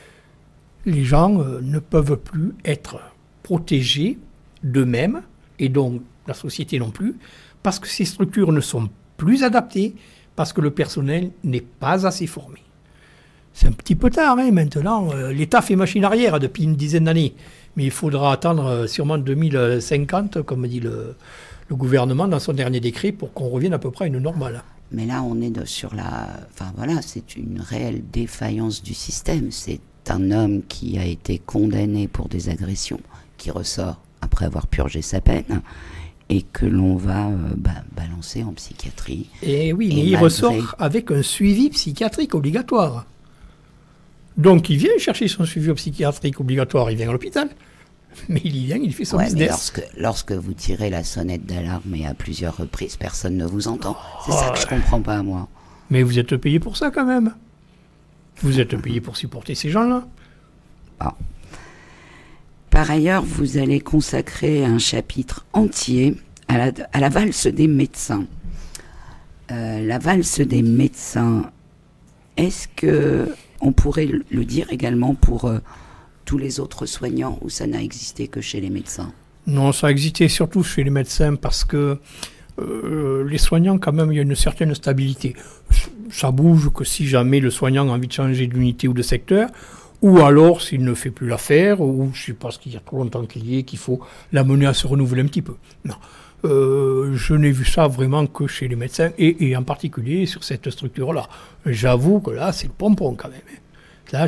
Les gens ne peuvent plus être protégés d'eux-mêmes, et donc la société non plus, parce que ces structures ne sont plus adaptées, parce que le personnel n'est pas assez formé. C'est un petit peu tard, maintenant. L'État fait machine arrière depuis une dizaine d'années. Mais il faudra attendre sûrement 2050, comme dit le gouvernement dans son dernier décret, pour qu'on revienne à peu près à une normale. Mais là, on est sur la... Enfin voilà, c'est une réelle défaillance du système. C'est un homme qui a été condamné pour des agressions, qui ressort après avoir purgé sa peine, et que l'on va balancer en psychiatrie. Et oui, mais il ressort avec un suivi psychiatrique obligatoire. Donc il vient chercher son suivi psychiatrique obligatoire, il vient à l'hôpital, mais il y vient, il fait son business. Mais lorsque vous tirez la sonnette d'alarme et à plusieurs reprises, personne ne vous entend. C'est ça que je comprends pas, moi. Mais vous êtes payé pour ça quand même. Vous êtes payé pour supporter ces gens-là. Ah. Par ailleurs, vous allez consacrer un chapitre entier à la valse des médecins. La valse des médecins, est-ce que on pourrait le dire également pour tous les autres soignants ou ça n'a existé que chez les médecins? Non, ça a existé surtout chez les médecins parce que les soignants, quand même, il y a une certaine stabilité. Ça bouge que si jamais le soignant a envie de changer d'unité ou de secteur, ou alors s'il ne fait plus l'affaire, ou c'est parce qu'il y a trop longtemps qu'il y est, qu'il faut l'amener à se renouveler un petit peu. Non. Je n'ai vu ça vraiment que chez les médecins, et en particulier sur cette structure-là. J'avoue que là, c'est le pompon quand même. Là,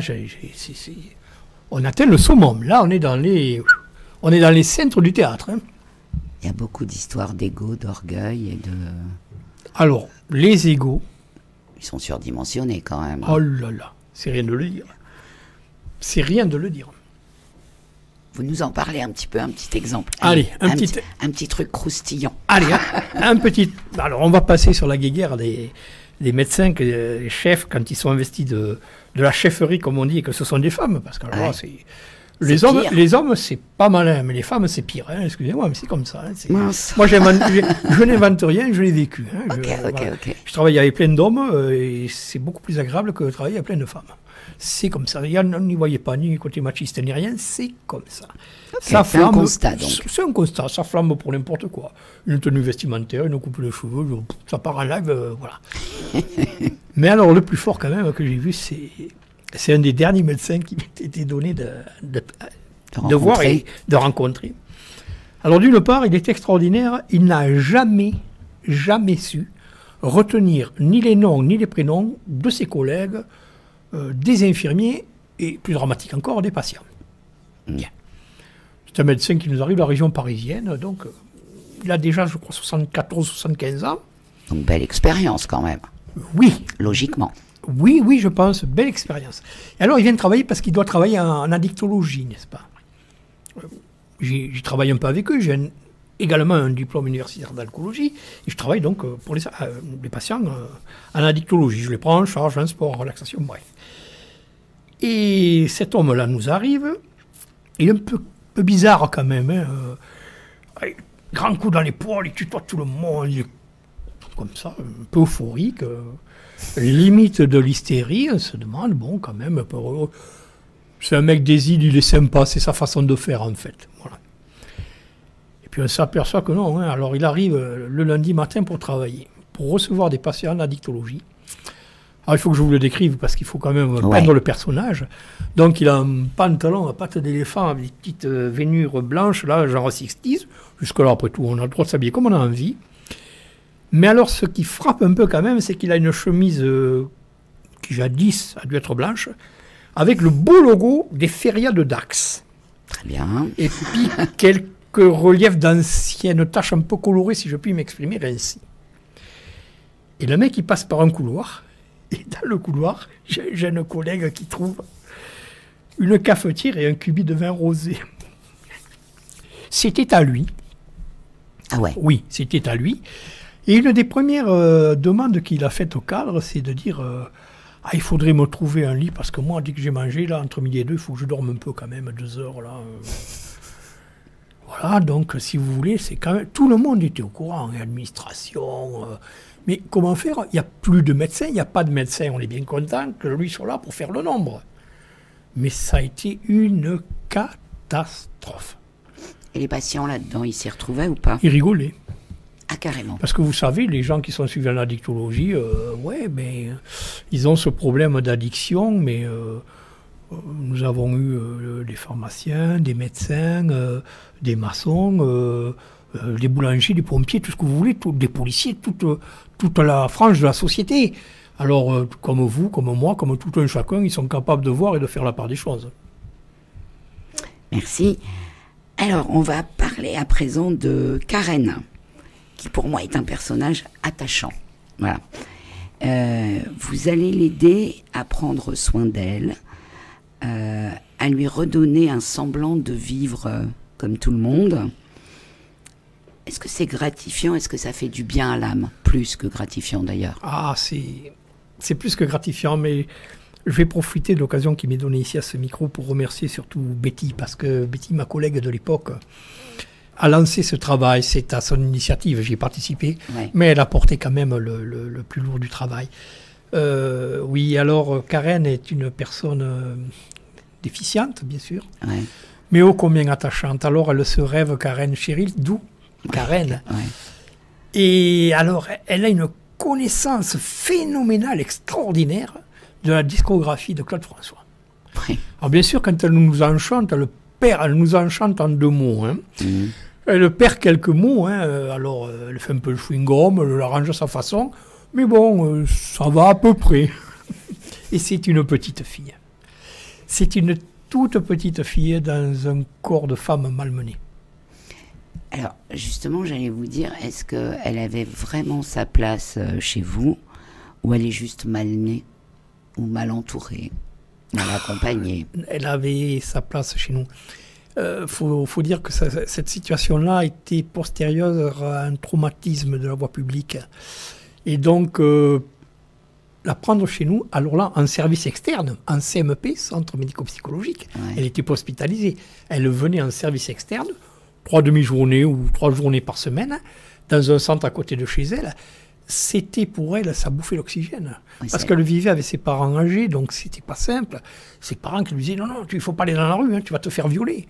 on atteint le summum. Là, on est dans les centres du théâtre. Hein. Il y a beaucoup d'histoires d'ego, d'orgueil et de... Alors, les égos... Ils sont surdimensionnés quand même. Oh là là, c'est rien de le dire. C'est rien de le dire. Vous nous en parlez un petit peu, un petit exemple. Allez, un petit truc croustillant. Allez, un petit... Alors, on va passer sur la guéguerre des médecins, les chefs, quand ils sont investis de la chefferie, comme on dit, et que ce sont des femmes, parce que alors, c'est... Les hommes, c'est pas malin, mais les femmes, c'est pire. Hein, excusez-moi, mais c'est comme ça. Hein, moi, je n'invente rien, je l'ai vécu. Hein, Ok. Je travaille avec plein d'hommes et c'est beaucoup plus agréable que de travailler avec plein de femmes. C'est comme ça. On n'y voyait pas ni côté machiste ni rien, c'est comme ça. Okay, c'est un constat, donc. C'est un constat, ça flamme pour n'importe quoi. Une tenue vestimentaire, une coupe de cheveux, ça part en live, voilà. Mais alors, le plus fort quand même que j'ai vu, c'est un des derniers médecins qui m'était été donné de voir et de rencontrer. Alors d'une part, il est extraordinaire, il n'a jamais su retenir ni les noms ni les prénoms de ses collègues, des infirmiers et, plus dramatique encore, des patients. Bien. C'est un médecin qui nous arrive de la région parisienne, donc il a déjà, je crois, 74-75 ans. Donc belle expérience quand même. Oui. Logiquement. Oui, je pense, belle expérience. Et alors, il vient travailler parce qu'il doit travailler en addictologie, n'est-ce pas? J'ai travaillé un peu avec eux, j'ai également un diplôme universitaire d'alcoolologie, et je travaille donc pour les patients en addictologie. Je les prends en charge, en sport, en relaxation, bref. Et cet homme-là nous arrive, il est un peu bizarre quand même, hein, grand coup dans l'épaule, il tutoie tout le monde, il est comme ça, un peu euphorique, limite de l'hystérie. On se demande, bon, quand même, c'est un mec des îles, il est sympa, c'est sa façon de faire, en fait. Voilà. Et puis on s'aperçoit que non, hein. Alors il arrive le lundi matin pour travailler, pour recevoir des patients en addictologie. Alors il faut que je vous le décrive, parce qu'il faut quand même peindre le personnage. Donc il a un pantalon à pattes d'éléphant avec des petites vénures blanches, là, genre 60s. Jusque-là, après tout, on a le droit de s'habiller comme on a envie. Mais alors, ce qui frappe un peu quand même, c'est qu'il a une chemise qui jadis a dû être blanche, avec le beau logo des férias de Dax. Très bien. Et puis, quelques reliefs d'anciennes taches un peu colorées, si je puis m'exprimer ainsi. Et le mec, il passe par un couloir, et dans le couloir, j'ai un collègue qui trouve une cafetière et un cubi de vin rosé. C'était à lui. Ah ouais? Oui, c'était à lui. Et une des premières demandes qu'il a faites au cadre, c'est de dire il faudrait me trouver un lit, parce que moi, dès que j'ai mangé, là, entre midi et 2, il faut que je dorme un peu quand même, 2 heures, là. Voilà, donc, si vous voulez, c'est quand même... Tout le monde était au courant, l'administration... mais comment faire? Il n'y a plus de médecins, il n'y a pas de médecins, on est bien content que lui soit là pour faire le nombre. Mais ça a été une catastrophe. Et les patients là-dedans, ils s'y retrouvaient ou pas? Ils rigolaient. Ah, carrément. Parce que vous savez, les gens qui sont suivis en addictologie, ils ont ce problème d'addiction, mais nous avons eu des pharmaciens, des médecins, des maçons, des boulangers, des pompiers, tout ce que vous voulez, des policiers, toute la frange de la société. Alors, comme vous, comme moi, comme tout un chacun, ils sont capables de voir et de faire la part des choses. Merci. Alors, on va parler à présent de Karen, qui pour moi est un personnage attachant. Voilà. Vous allez l'aider à prendre soin d'elle, à lui redonner un semblant de vivre comme tout le monde. Est-ce que c'est gratifiant? Est-ce que ça fait du bien à l'âme? Plus que gratifiant d'ailleurs. Ah, c'est plus que gratifiant, mais je vais profiter de l'occasion qui m'est donnée ici à ce micro pour remercier surtout Betty, parce que Betty, ma collègue de l'époque, a lancé ce travail. C'est à son initiative, j'y ai participé, Ouais. mais elle a porté quand même le plus lourd du travail. Oui, alors Karen est une personne déficiente, bien sûr, Ouais. mais ô combien attachante. Alors elle se rêve Karen Cheryl, d'où Karen. Ouais. Et alors, elle a une connaissance phénoménale, extraordinaire, de la discographie de Claude François. Ouais. Alors bien sûr, quand elle nous enchante, elle nous enchante en 2 mots. Hein. Mhm. Elle perd quelques mots, hein. Alors elle fait un peu le chewing-gum, elle l'arrange à sa façon, mais bon, ça va à peu près. Et c'est une petite fille. C'est une toute petite fille dans un corps de femme malmenée. Alors, justement, j'allais vous dire, est-ce qu'elle avait vraiment sa place chez vous, ou elle est juste mal née, ou mal entourée, mal accompagnée? Elle avait sa place chez nous. Faut dire que cette situation-là était postérieure à un traumatisme de la voie publique. Et donc, la prendre chez nous, alors là, en service externe, en CMP, centre médico-psychologique, Ouais. elle était pas hospitalisée. Elle venait en service externe, 3 demi-journées ou 3 journées par semaine, dans un centre à côté de chez elle. C'était pour elle, ça bouffait l'oxygène. Oui, Parce c'est- qu'elle vivait avec ses parents âgés, donc c'était pas simple. Ses parents qui lui disaient non, il faut pas aller dans la rue, hein, tu vas te faire violer.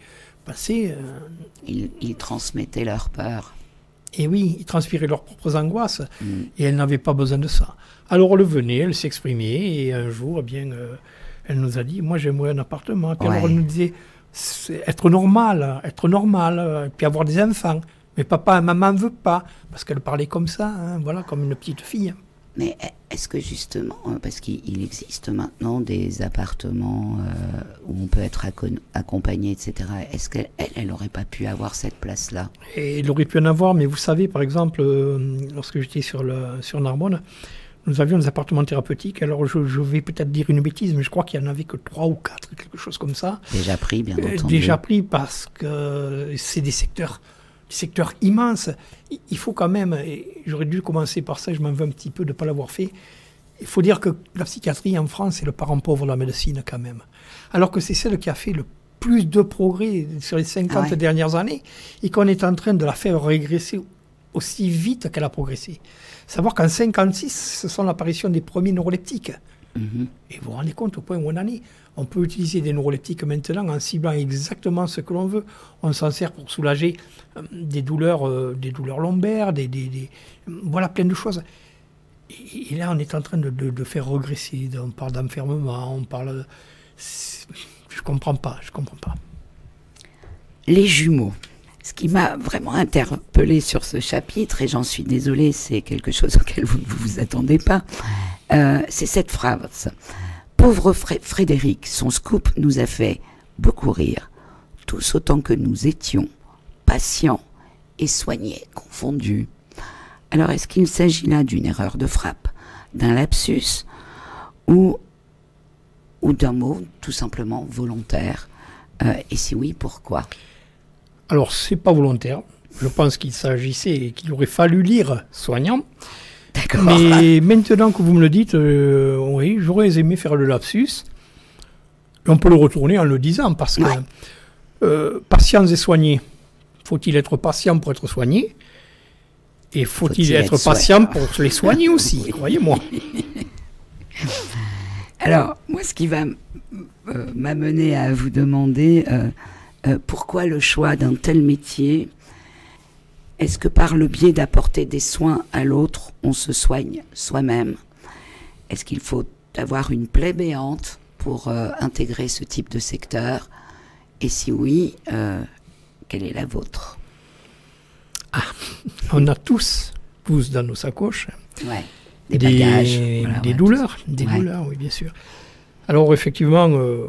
Ils transmettaient leur peur. Et oui, ils transpiraient leurs propres angoisses, Mm. et elle n'avait pas besoin de ça. Alors elle venait, elle s'exprimait, et un jour, eh bien, elle nous a dit, moi j'aimerais un appartement. Puis alors Ouais. elle nous disait, être normal, et puis avoir des enfants. Mais papa et maman ne veulent pas, parce qu'elle parlait comme ça, hein, voilà, comme une petite fille. Mais est-ce que justement, parce qu'il existe maintenant des appartements où on peut être accompagné, etc., est-ce qu'elle n'aurait pas pu avoir cette place-là? Et il aurait pu en avoir, mais vous savez, par exemple, lorsque j'étais sur Narbonne, nous avions des appartements thérapeutiques. Alors je vais peut-être dire une bêtise, mais je crois qu'il n'y en avait que 3 ou 4, quelque chose comme ça. Déjà pris, bien entendu. Déjà pris parce que c'est des secteurs immenses. Il faut quand même, et j'aurais dû commencer par ça, je m'en veux un petit peu de ne pas l'avoir fait, il faut dire que la psychiatrie en France est le parent pauvre de la médecine quand même. Alors que c'est celle qui a fait le plus de progrès sur les 50 ouais. dernières années et qu'on est en train de la faire régresser aussi vite qu'elle a progressé. Savoir qu'en 56, ce sont l'apparition des premiers neuroleptiques. Mhm. Et vous vous rendez compte au point où on en est. On peut utiliser des neuroleptiques maintenant en ciblant exactement ce que l'on veut. On s'en sert pour soulager des douleurs lombaires, voilà, plein de choses. Et là, on est en train de faire regresser. On parle d'enfermement, on parle... Je comprends pas. Les jumeaux. Ce qui m'a vraiment interpellée sur ce chapitre, et j'en suis désolée, c'est quelque chose auquel vous ne vous attendez pas, c'est cette phrase. Pauvre Frédéric, son scoop nous a fait beaucoup rire, tous autant que nous étions, patients et soignés confondus. Alors, est-ce qu'il s'agit là d'une erreur de frappe, d'un lapsus, ou d'un mot tout simplement volontaire? Et si oui, pourquoi? Alors, c'est pas volontaire. Je pense qu'il s'agissait et qu'il aurait fallu lire soignant. D'accord. Mais maintenant que vous me le dites, oui, j'aurais aimé faire le lapsus. Et on peut le retourner en le disant, parce que patients et soignés, faut-il être patient pour être soigné? Et faut-il être patient pour les soigner aussi, croyez-moi. Alors, moi, ce qui va m'amener à vous demander pourquoi le choix d'un tel métier? Est-ce que par le biais d'apporter des soins à l'autre, on se soigne soi-même? Est-ce qu'il faut avoir une plaie béante pour intégrer ce type de secteur? Et si oui, quelle est la vôtre? On a tous dans nos sacoches Ouais, des bagages. Voilà, des ouais, douleurs, oui, bien sûr. Alors, effectivement,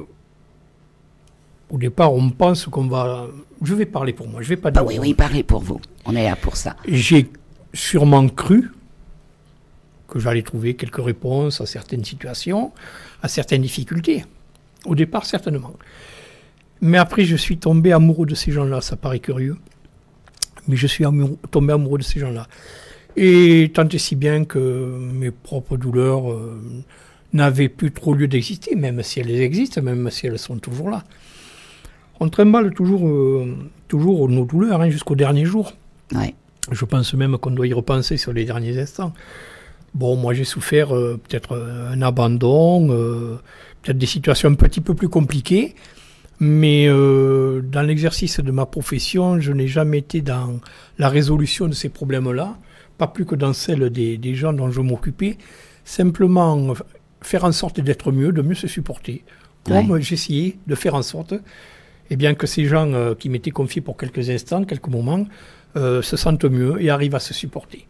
au départ, on pense qu'on va... Je vais parler pour moi, je vais pas dire... Oui, parlez pour vous. On est là pour ça. J'ai sûrement cru que j'allais trouver quelques réponses à certaines situations, à certaines difficultés. Au départ, certainement. Mais après, je suis tombé amoureux de ces gens-là. Ça paraît curieux. Mais je suis tombé amoureux de ces gens-là. Et tant et si bien que mes propres douleurs n'avaient plus trop lieu d'exister, même si elles existent, même si elles sont toujours là. On trimballe toujours nos douleurs hein, jusqu'au dernier jour. Ouais. Je pense même qu'on doit y repenser sur les derniers instants. Bon, moi j'ai souffert peut-être un abandon, peut-être des situations un petit peu plus compliquées, mais dans l'exercice de ma profession, je n'ai jamais été dans la résolution de ces problèmes-là, pas plus que dans celle des gens dont je m'occupais, simplement faire en sorte d'être mieux, de mieux se supporter. Comme j'essayais de faire en sorte que ces gens qui m'étaient confiés pour quelques instants, quelques moments, se sentent mieux et arrivent à se supporter.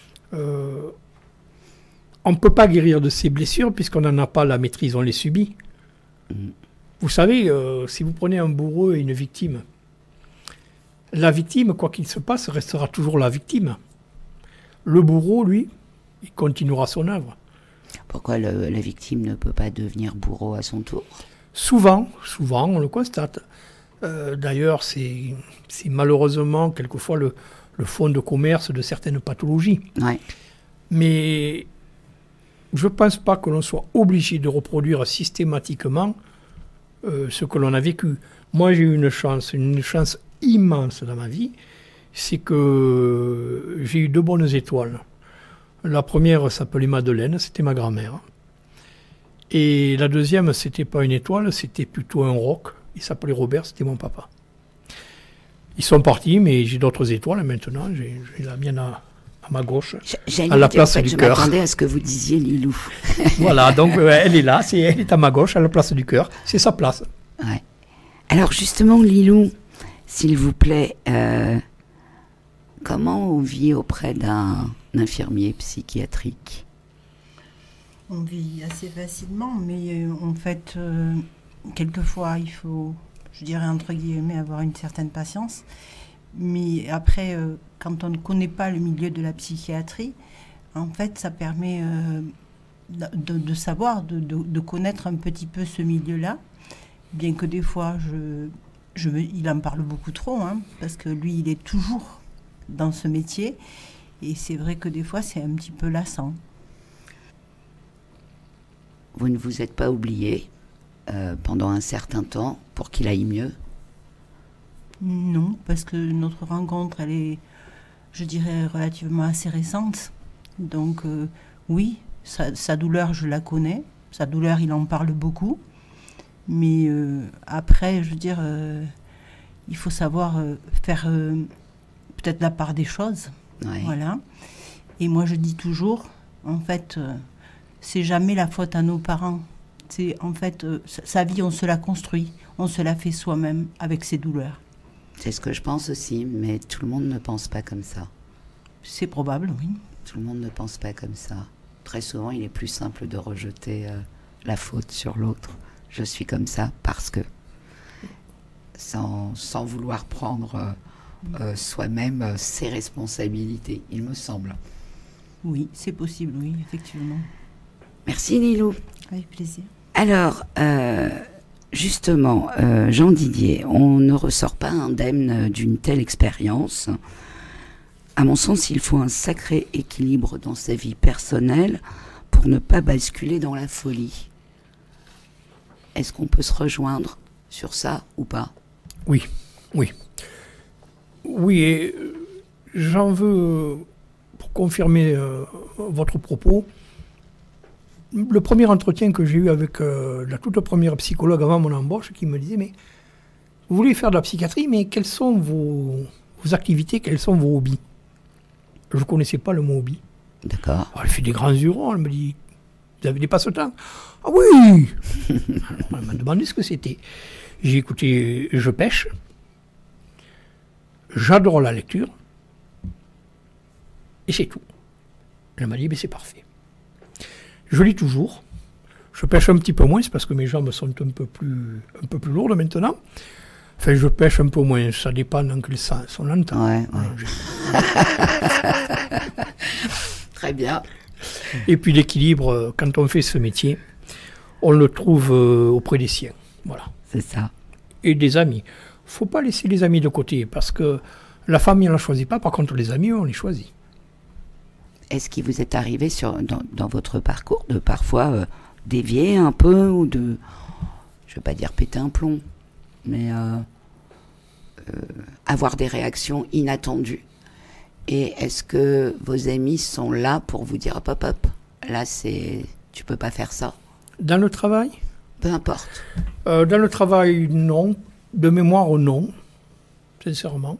On ne peut pas guérir de ces blessures puisqu'on n'en a pas la maîtrise, on les subit. Vous savez, si vous prenez un bourreau et une victime, la victime, quoi qu'il se passe, restera toujours la victime. Le bourreau, lui, il continuera son œuvre. Pourquoi la victime ne peut pas devenir bourreau à son tour? Souvent, on le constate. D'ailleurs, c'est malheureusement quelquefois le fond de commerce de certaines pathologies. Ouais. Mais je ne pense pas que l'on soit obligé de reproduire systématiquement ce que l'on a vécu. Moi, j'ai eu une chance immense dans ma vie, c'est que j'ai eu 2 bonnes étoiles. La première s'appelait Madeleine, c'était ma grand-mère. Et la deuxième, c'était pas une étoile, c'était plutôt un roc. Il s'appelait Robert, c'était mon papa. Ils sont partis, mais j'ai d'autres étoiles maintenant. J'ai la mienne à ma gauche, à la place du cœur. Je m'attendais à ce que vous disiez Lilou. Voilà, donc elle est là, elle est à ma gauche, à la place du cœur. C'est sa place. Ouais. Alors justement, Lilou, s'il vous plaît, comment on vit auprès d'un infirmier psychiatrique? On vit assez facilement, mais en fait, quelquefois, il faut, je dirais entre guillemets, avoir une certaine patience. Mais après, quand on ne connaît pas le milieu de la psychiatrie, en fait, ça permet de savoir, de connaître un petit peu ce milieu-là, bien que des fois, il en parle beaucoup trop, hein, parce que lui, il est toujours dans ce métier, et c'est vrai que des fois, c'est un petit peu lassant. Vous ne vous êtes pas oublié pendant un certain temps pour qu'il aille mieux? Non, parce que notre rencontre, elle est, je dirais, relativement assez récente. Donc oui, sa douleur, je la connais. Sa douleur, il en parle beaucoup. Mais après, je veux dire, il faut savoir faire peut-être la part des choses. Ouais. Voilà. Et moi, je dis toujours, en fait, c'est jamais la faute à nos parents. C'est en fait, sa vie, on se la construit. On se la fait soi-même avec ses douleurs. C'est ce que je pense aussi, mais tout le monde ne pense pas comme ça. C'est probable, oui. Tout le monde ne pense pas comme ça. Très souvent, il est plus simple de rejeter la faute sur l'autre. Je suis comme ça parce que, sans vouloir prendre soi-même ses responsabilités, il me semble. Oui, c'est possible, oui, effectivement. Merci Lilou. Avec plaisir. Alors, justement, Jean Didier, on ne ressort pas indemne d'une telle expérience. À mon sens, il faut un sacré équilibre dans sa vie personnelle pour ne pas basculer dans la folie. Est-ce qu'on peut se rejoindre sur ça ou pas? Oui, et j'en veux, pour confirmer votre propos, le premier entretien que j'ai eu avec la toute première psychologue avant mon embauche, qui me disait, mais vous voulez faire de la psychiatrie, mais quelles sont vos activités, quels sont vos hobbies? Je ne connaissais pas le mot hobby. D'accord. Elle fait des grands yeux ronds, elle me dit, vous avez des passe-temps? Ah oui. Elle m'a demandé ce que c'était. J'ai écouté, je pêche, j'adore la lecture, et c'est tout. Elle m'a dit, c'est parfait. Je lis toujours. Je pêche un petit peu moins, c'est parce que mes jambes sont un peu plus lourdes maintenant. Enfin, je pêche un peu moins, ça dépend dans quel sens on entend. Ouais. Très bien. Et puis l'équilibre, quand on fait ce métier, on le trouve auprès des siens. Voilà. C'est ça. Et des amis. Il ne faut pas laisser les amis de côté, parce que la famille, on ne la choisit pas, par contre les amis, on les choisit. Est-ce qu'il vous est arrivé dans votre parcours de parfois dévier un peu ou de, je ne veux pas dire péter un plomb, mais avoir des réactions inattendues. Et est-ce que vos amis sont là pour vous dire hop, hop, hop, là, tu peux pas faire ça? Dans le travail? Peu importe. Dans le travail, non. De mémoire, non. Sincèrement.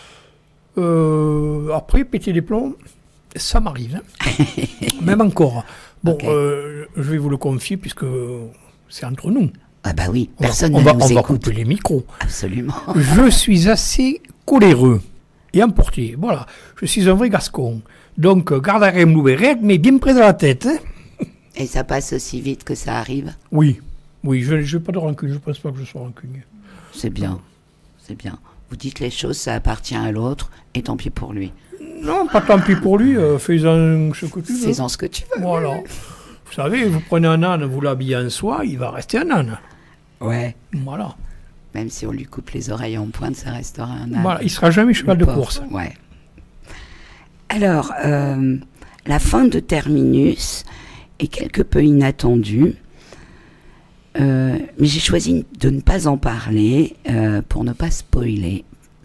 Après, péter les plombs, ça m'arrive. Hein. Même encore. Bon, Okay. Je vais vous le confier puisque c'est entre nous. Ah bah oui, personne on ne va nous écoute. couper les micros. Absolument. Je suis assez coléreux et emporté. Voilà, je suis un vrai Gascon. Donc, garde à me mais bien près de la tête. Hein. Et ça passe aussi vite que ça arrive? Oui, je n'ai pas de rancune. Je ne pense pas que je sois rancunier. C'est bien, c'est bien. Vous dites les choses, ça appartient à l'autre, et tant pis pour lui. Non, pas tant pis pour lui. Fais-en ce que tu veux. Fais-en ce que tu veux. Voilà. Vous savez, vous prenez un âne, vous l'habillez en soie, il va rester un âne. Ouais. Voilà. Même si on lui coupe les oreilles en pointe, ça restera un âne. Voilà, il ne sera jamais cheval de course. Ouais. Alors, la fin de Terminus est quelque peu inattendue, mais j'ai choisi de ne pas en parler pour ne pas spoiler,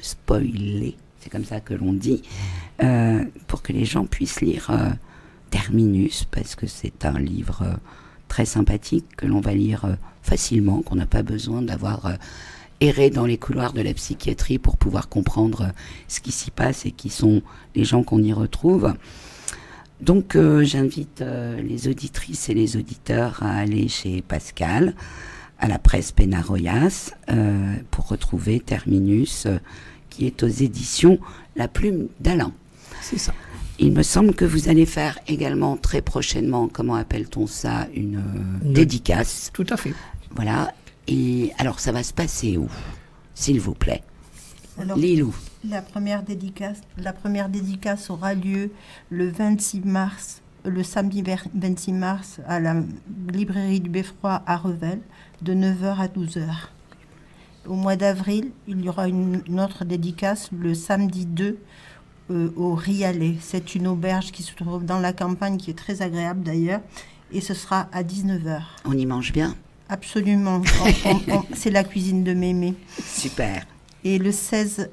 c'est comme ça que l'on dit, pour que les gens puissent lire Terminus, parce que c'est un livre très sympathique que l'on va lire facilement, qu'on n'a pas besoin d'avoir erré dans les couloirs de la psychiatrie pour pouvoir comprendre ce qui s'y passe et qui sont les gens qu'on y retrouve. Donc j'invite les auditrices et les auditeurs à aller chez Pascal, à la presse Pénaroyas, pour retrouver Terminus, qui est aux éditions La Plume d'Alain. C'est ça. Il me semble que vous allez faire également très prochainement, comment appelle-t-on ça, une dédicace. Tout à fait. Voilà. Et alors, ça va se passer où, s'il vous plaît? Alors, Lilou. La première dédicace aura lieu le 26 mars, le samedi 26 mars, à la librairie du Beffroi à Revel, de 9h à 12h. Au mois d'avril, il y aura une autre dédicace le samedi 2 au Rialet. C'est une auberge qui se trouve dans la campagne, qui est très agréable d'ailleurs, et ce sera à 19h. On y mange bien? Absolument. C'est la cuisine de Mémé. Super. Et le 16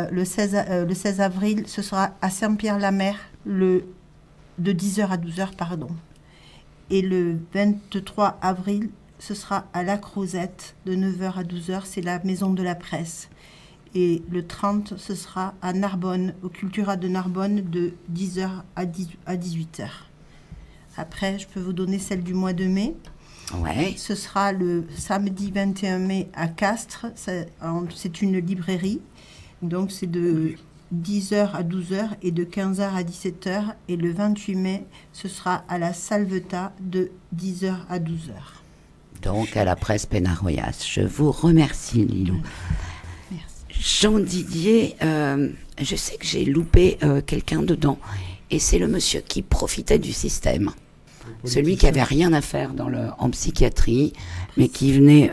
avril, ce sera à Saint-Pierre-la-Mer, de 10h à 12h, pardon. Et le 23 avril, ce sera à La Crozette, de 9h à 12h, c'est la maison de la presse. Et le 30, ce sera à Narbonne, au Cultura de Narbonne, de 10h à 18h. Après, je peux vous donner celle du mois de mai. Ouais. Ce sera le samedi 21 mai à Castres. C'est une librairie. Donc, c'est de 10h à 12h et de 15h à 17h. Et le 28 mai, ce sera à la Salvetat de 10h à 12h. Donc, à la presse Pénaroyas. Je vous remercie, Lilou. Merci. Jean Didier, je sais que j'ai loupé quelqu'un dedans. Et c'est le monsieur qui profitait du système. Celui qui avait rien à faire en psychiatrie, mais qui venait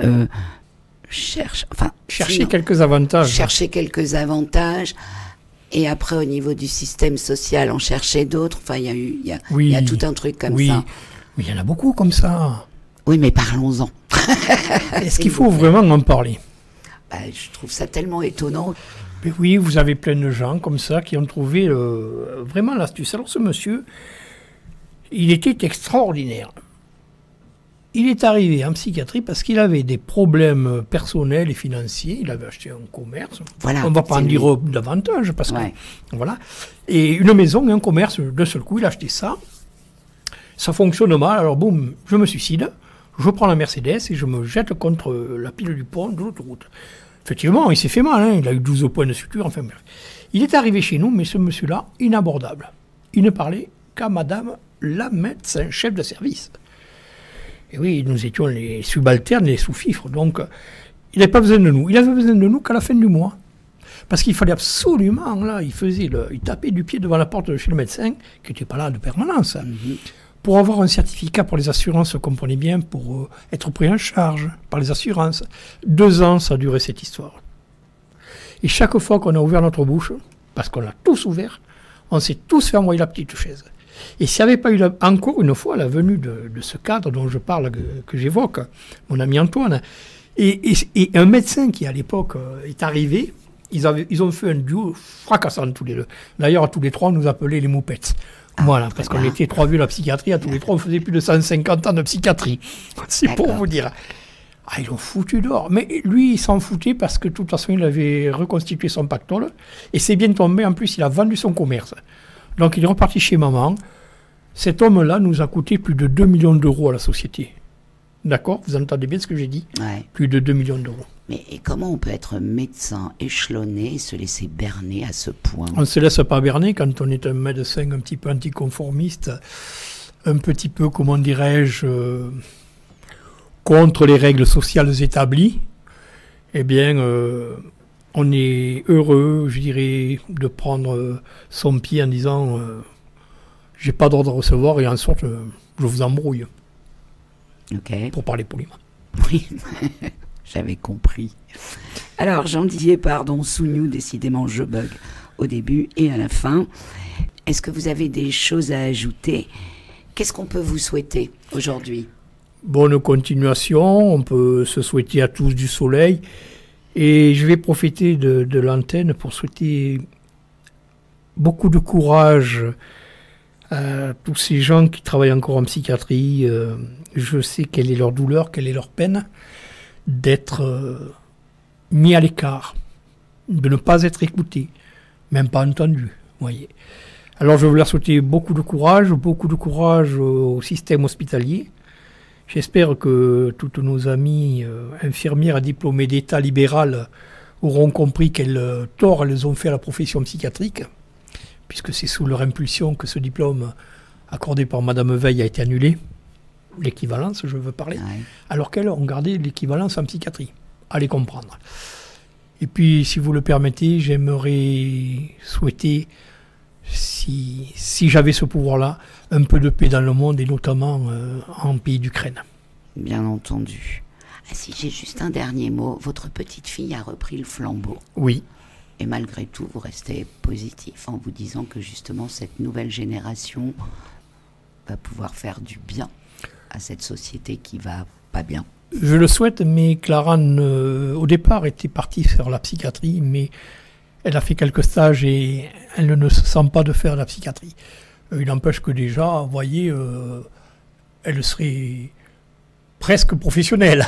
chercher quelques avantages. Chercher quelques avantages. Et après, au niveau du système social, en chercher d'autres. Enfin, il y a tout un truc comme ça. Oui, il y en a beaucoup comme ça. Oui, mais parlons-en. Est-ce qu'il faut vraiment en parler? Je trouve ça tellement étonnant. Mais oui, vous avez plein de gens comme ça qui ont trouvé vraiment l'astuce. Alors ce monsieur, il était extraordinaire. Il est arrivé en psychiatrie parce qu'il avait des problèmes personnels et financiers. Il avait acheté un commerce. Voilà, on ne va pas en dire davantage parce ouais. que voilà. Et une maison et un commerce, d'un seul coup, il a acheté ça. Ça fonctionne mal. Alors boum, je me suicide. Je prends la Mercedes et je me jette contre la pile du pont de l'autoroute. Effectivement, il s'est fait mal. Hein. Il a eu 12 points de suture. Enfin, bref. Il est arrivé chez nous, mais ce monsieur-là, inabordable. Il ne parlait qu'à madame la médecin chef de service. Et oui, nous étions les subalternes, les sous-fifres, donc il n'avait pas besoin de nous. Il avait besoin de nous qu'à la fin du mois. Parce qu'il fallait absolument, là, il tapait du pied devant la porte de chez le médecin, qui n'était pas là de permanence, pour avoir un certificat pour les assurances, comprenez bien, pour être pris en charge par les assurances. 2 ans, ça a duré cette histoire. Et chaque fois qu'on a ouvert notre bouche, parce qu'on l'a tous ouvert, on s'est tous fait envoyer la petite chaise. Et s'il n'y avait pas eu encore une fois la venue de ce cadre dont je parle, que j'évoque, mon ami Antoine, Et un médecin qui, à l'époque, est arrivé, ils ont fait un duo fracassant tous les deux. D'ailleurs, à tous les trois, on nous appelait les moupettes. Voilà, parce qu'on était 3 vieux à la psychiatrie, à tous les trois, on faisait plus de 150 ans de psychiatrie. C'est pour vous dire. Ah, ils l'ont foutu dehors. Mais lui, il s'en foutait parce que de toute façon, il avait reconstitué son pactole. Et c'est bien tombé. En plus, il a vendu son commerce. Donc, il est reparti chez maman. Cet homme-là nous a coûté plus de 2 millions d'euros à la société. D'accord? Vous entendez bien ce que j'ai dit? Ouais. Plus de 2 millions d'euros. Mais et comment on peut être médecin échelonné et se laisser berner à ce point? On ne se laisse pas berner quand on est un médecin un petit peu anticonformiste, un petit peu, comment dirais-je, contre les règles sociales établies. Eh bien, on est heureux, je dirais, de prendre son pied en disant j'ai pas d'ordre à recevoir et en sorte je vous embrouille. Ok. Pour parler poliment. Oui, j'avais compris. Alors, Jean Didier, pardon, Sougnou, décidément, je bug au début et à la fin. Est-ce que vous avez des choses à ajouter? Qu'est-ce qu'on peut vous souhaiter aujourd'hui? Bonne continuation, on peut se souhaiter à tous du soleil. Et je vais profiter de l'antenne pour souhaiter beaucoup de courage à tous ces gens qui travaillent encore en psychiatrie. Je sais quelle est leur douleur, quelle est leur peine d'être mis à l'écart, de ne pas être écoutés, même pas entendus, voyez. Alors je veux leur souhaiter beaucoup de courage au système hospitalier. J'espère que toutes nos amies infirmières diplômées d'État libéral auront compris quel tort elles ont fait à la profession psychiatrique, puisque c'est sous leur impulsion que ce diplôme accordé par Madame Veil a été annulé. L'équivalence, je veux parler. Ouais. Alors qu'elles ont gardé l'équivalence en psychiatrie. Allez comprendre. Et puis, si vous le permettez, j'aimerais souhaiter, si j'avais ce pouvoir-là, un peu de paix dans le monde et notamment en pays d'Ukraine. Bien entendu. Ah, si j'ai juste un dernier mot, votre petite fille a repris le flambeau. Oui. Et malgré tout, vous restez positif en vous disant que justement cette nouvelle génération va pouvoir faire du bien à cette société qui va pas bien. Je le souhaite, mais Clara, au départ, était partie faire la psychiatrie, mais elle a fait quelques stages et elle ne se sent pas de faire la psychiatrie. Il n'empêche que déjà, vous voyez, elle serait presque professionnelle.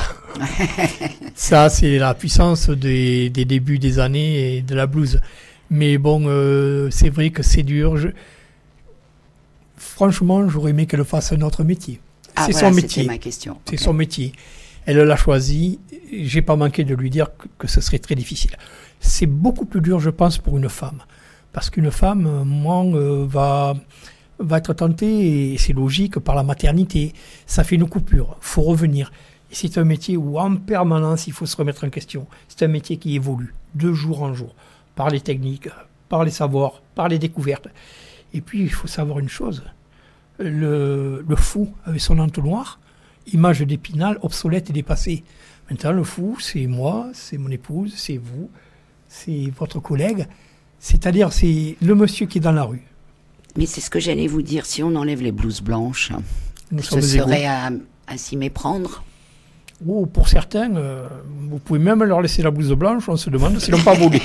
Ça, c'est la puissance des débuts des années et de la blouse. Mais bon, c'est vrai que c'est dur. Franchement, j'aurais aimé qu'elle fasse un autre métier. Ah, c'est voilà, son métier. C'était ma question. C'est son métier. Elle l'a choisi. J'ai pas manqué de lui dire que ce serait très difficile. C'est beaucoup plus dur, je pense, pour une femme. Parce qu'une femme, va être tentée, et c'est logique, par la maternité. Ça fait une coupure. Il faut revenir. Et c'est un métier où, en permanence, il faut se remettre en question. C'est un métier qui évolue de jour en jour. Par les techniques, par les savoirs, par les découvertes. Et puis, il faut savoir une chose. Le fou, avec son entonnoir, image d'Épinal, obsolète et dépassée. Maintenant, le fou, c'est moi, c'est mon épouse, c'est vous, c'est votre collègue. C'est-à-dire, c'est le monsieur qui est dans la rue. Mais c'est ce que j'allais vous dire. Si on enlève les blouses blanches, ce serait à s'y méprendre. Oh, pour certains, vous pouvez même leur laisser la blouse blanche, on se demande s'ils n'ont pas volé.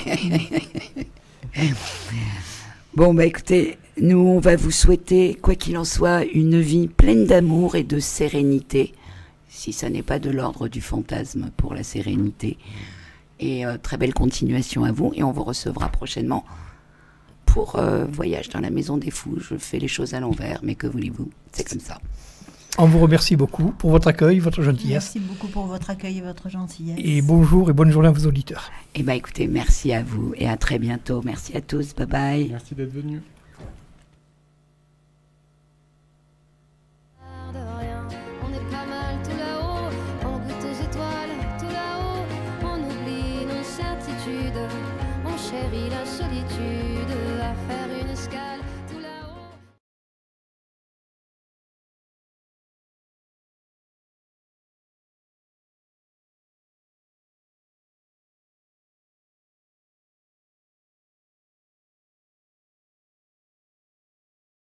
Bon, bah écoutez, nous, on va vous souhaiter, quoi qu'il en soit, une vie pleine d'amour et de sérénité, si ça n'est pas de l'ordre du fantasme pour la sérénité. Et très belle continuation à vous, et on vous recevra prochainement pour Voyage dans la Maison des Fous. Je fais les choses à l'envers, mais que voulez-vous, c'est comme ça. On vous remercie beaucoup pour votre accueil, votre gentillesse. Merci beaucoup pour votre accueil et votre gentillesse. Et bonjour et bonne journée à vos auditeurs. Eh bien écoutez, merci à vous et à très bientôt. Merci à tous, bye bye. Merci d'être venus. On est pas mal tout là-haut, on goûte aux étoiles tout là-haut, on oublie nos certitudes, on chérit la solitude.